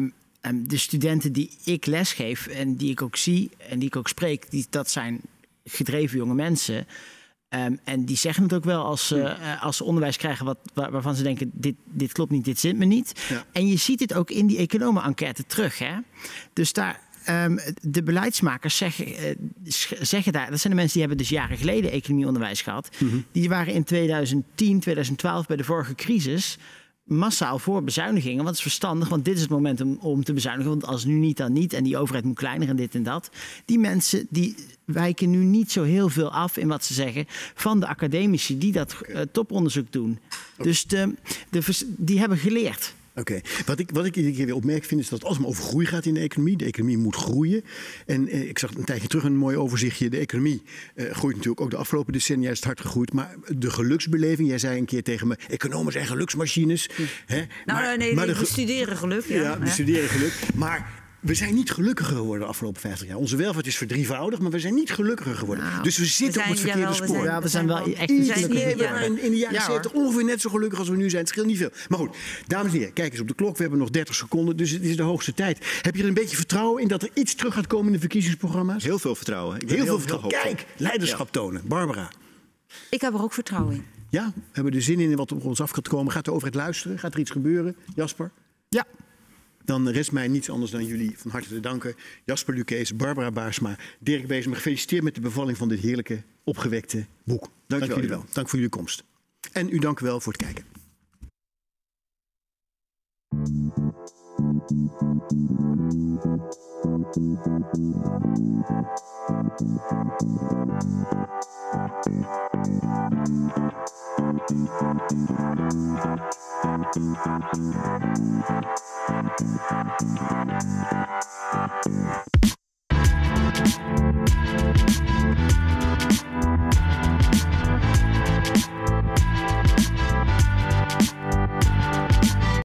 de studenten die ik lesgeef en die ik ook zie en die ik ook spreek, dat zijn gedreven jonge mensen. En die zeggen het ook wel als ze onderwijs krijgen waarvan ze denken, dit klopt niet, dit zint me niet. Ja. En je ziet het ook in die economen-enquête terug. Hè? Dus daar, de beleidsmakers zeggen daar, dat zijn de mensen die hebben dus jaren geleden economieonderwijs gehad. Mm-hmm. Die waren in 2010, 2012 bij de vorige crisis massaal voor bezuinigingen. Want het is verstandig, want dit is het moment om te bezuinigen. Want als nu niet, dan niet. En die overheid moet kleiner en dit en dat. Die mensen die wijken nu niet zo heel veel af in wat ze zeggen van de academici die dat toponderzoek doen. Dus die hebben geleerd. Oké. Wat ik iedere keer weer opmerk vind is dat het alsmaar over groei gaat in de economie. De economie moet groeien. En ik zag een tijdje terug een mooi overzichtje. De economie groeit natuurlijk ook de afgelopen decennia is het hard gegroeid. Maar de geluksbeleving, jij zei een keer tegen me, economen zijn geluksmachines. Hè? We studeren geluk. Ja, we studeren geluk. Maar we zijn niet gelukkiger geworden de afgelopen 50 jaar. Onze welvaart is verdrievoudigd, maar we zijn niet gelukkiger geworden. Nou, dus we zitten op het verkeerde spoor. We zijn wel echt niet gelukkiger. In de jaren 70 ongeveer net zo gelukkig als we nu zijn. Het scheelt niet veel. Maar goed, dames en heren, kijk eens op de klok. We hebben nog 30 seconden, dus het is de hoogste tijd. Heb je er een beetje vertrouwen in dat er iets terug gaat komen in de verkiezingsprogramma's? Heel veel vertrouwen. Heel veel vertrouwen. Kijk, leiderschap tonen. Barbara. Ik heb er ook vertrouwen in. Ja, we hebben er zin in wat op ons af gaat komen. Gaat de overheid luisteren? Gaat er iets gebeuren? Jasper? Ja. Dan rest mij niets anders dan jullie van harte te danken. Jasper Lukees, Barbara Baarsma, Dirk Beesema. Gefeliciteerd met de bevalling van dit heerlijke, opgewekte boek. Dank jullie wel. Dank voor jullie komst. En u dank u wel voor het kijken.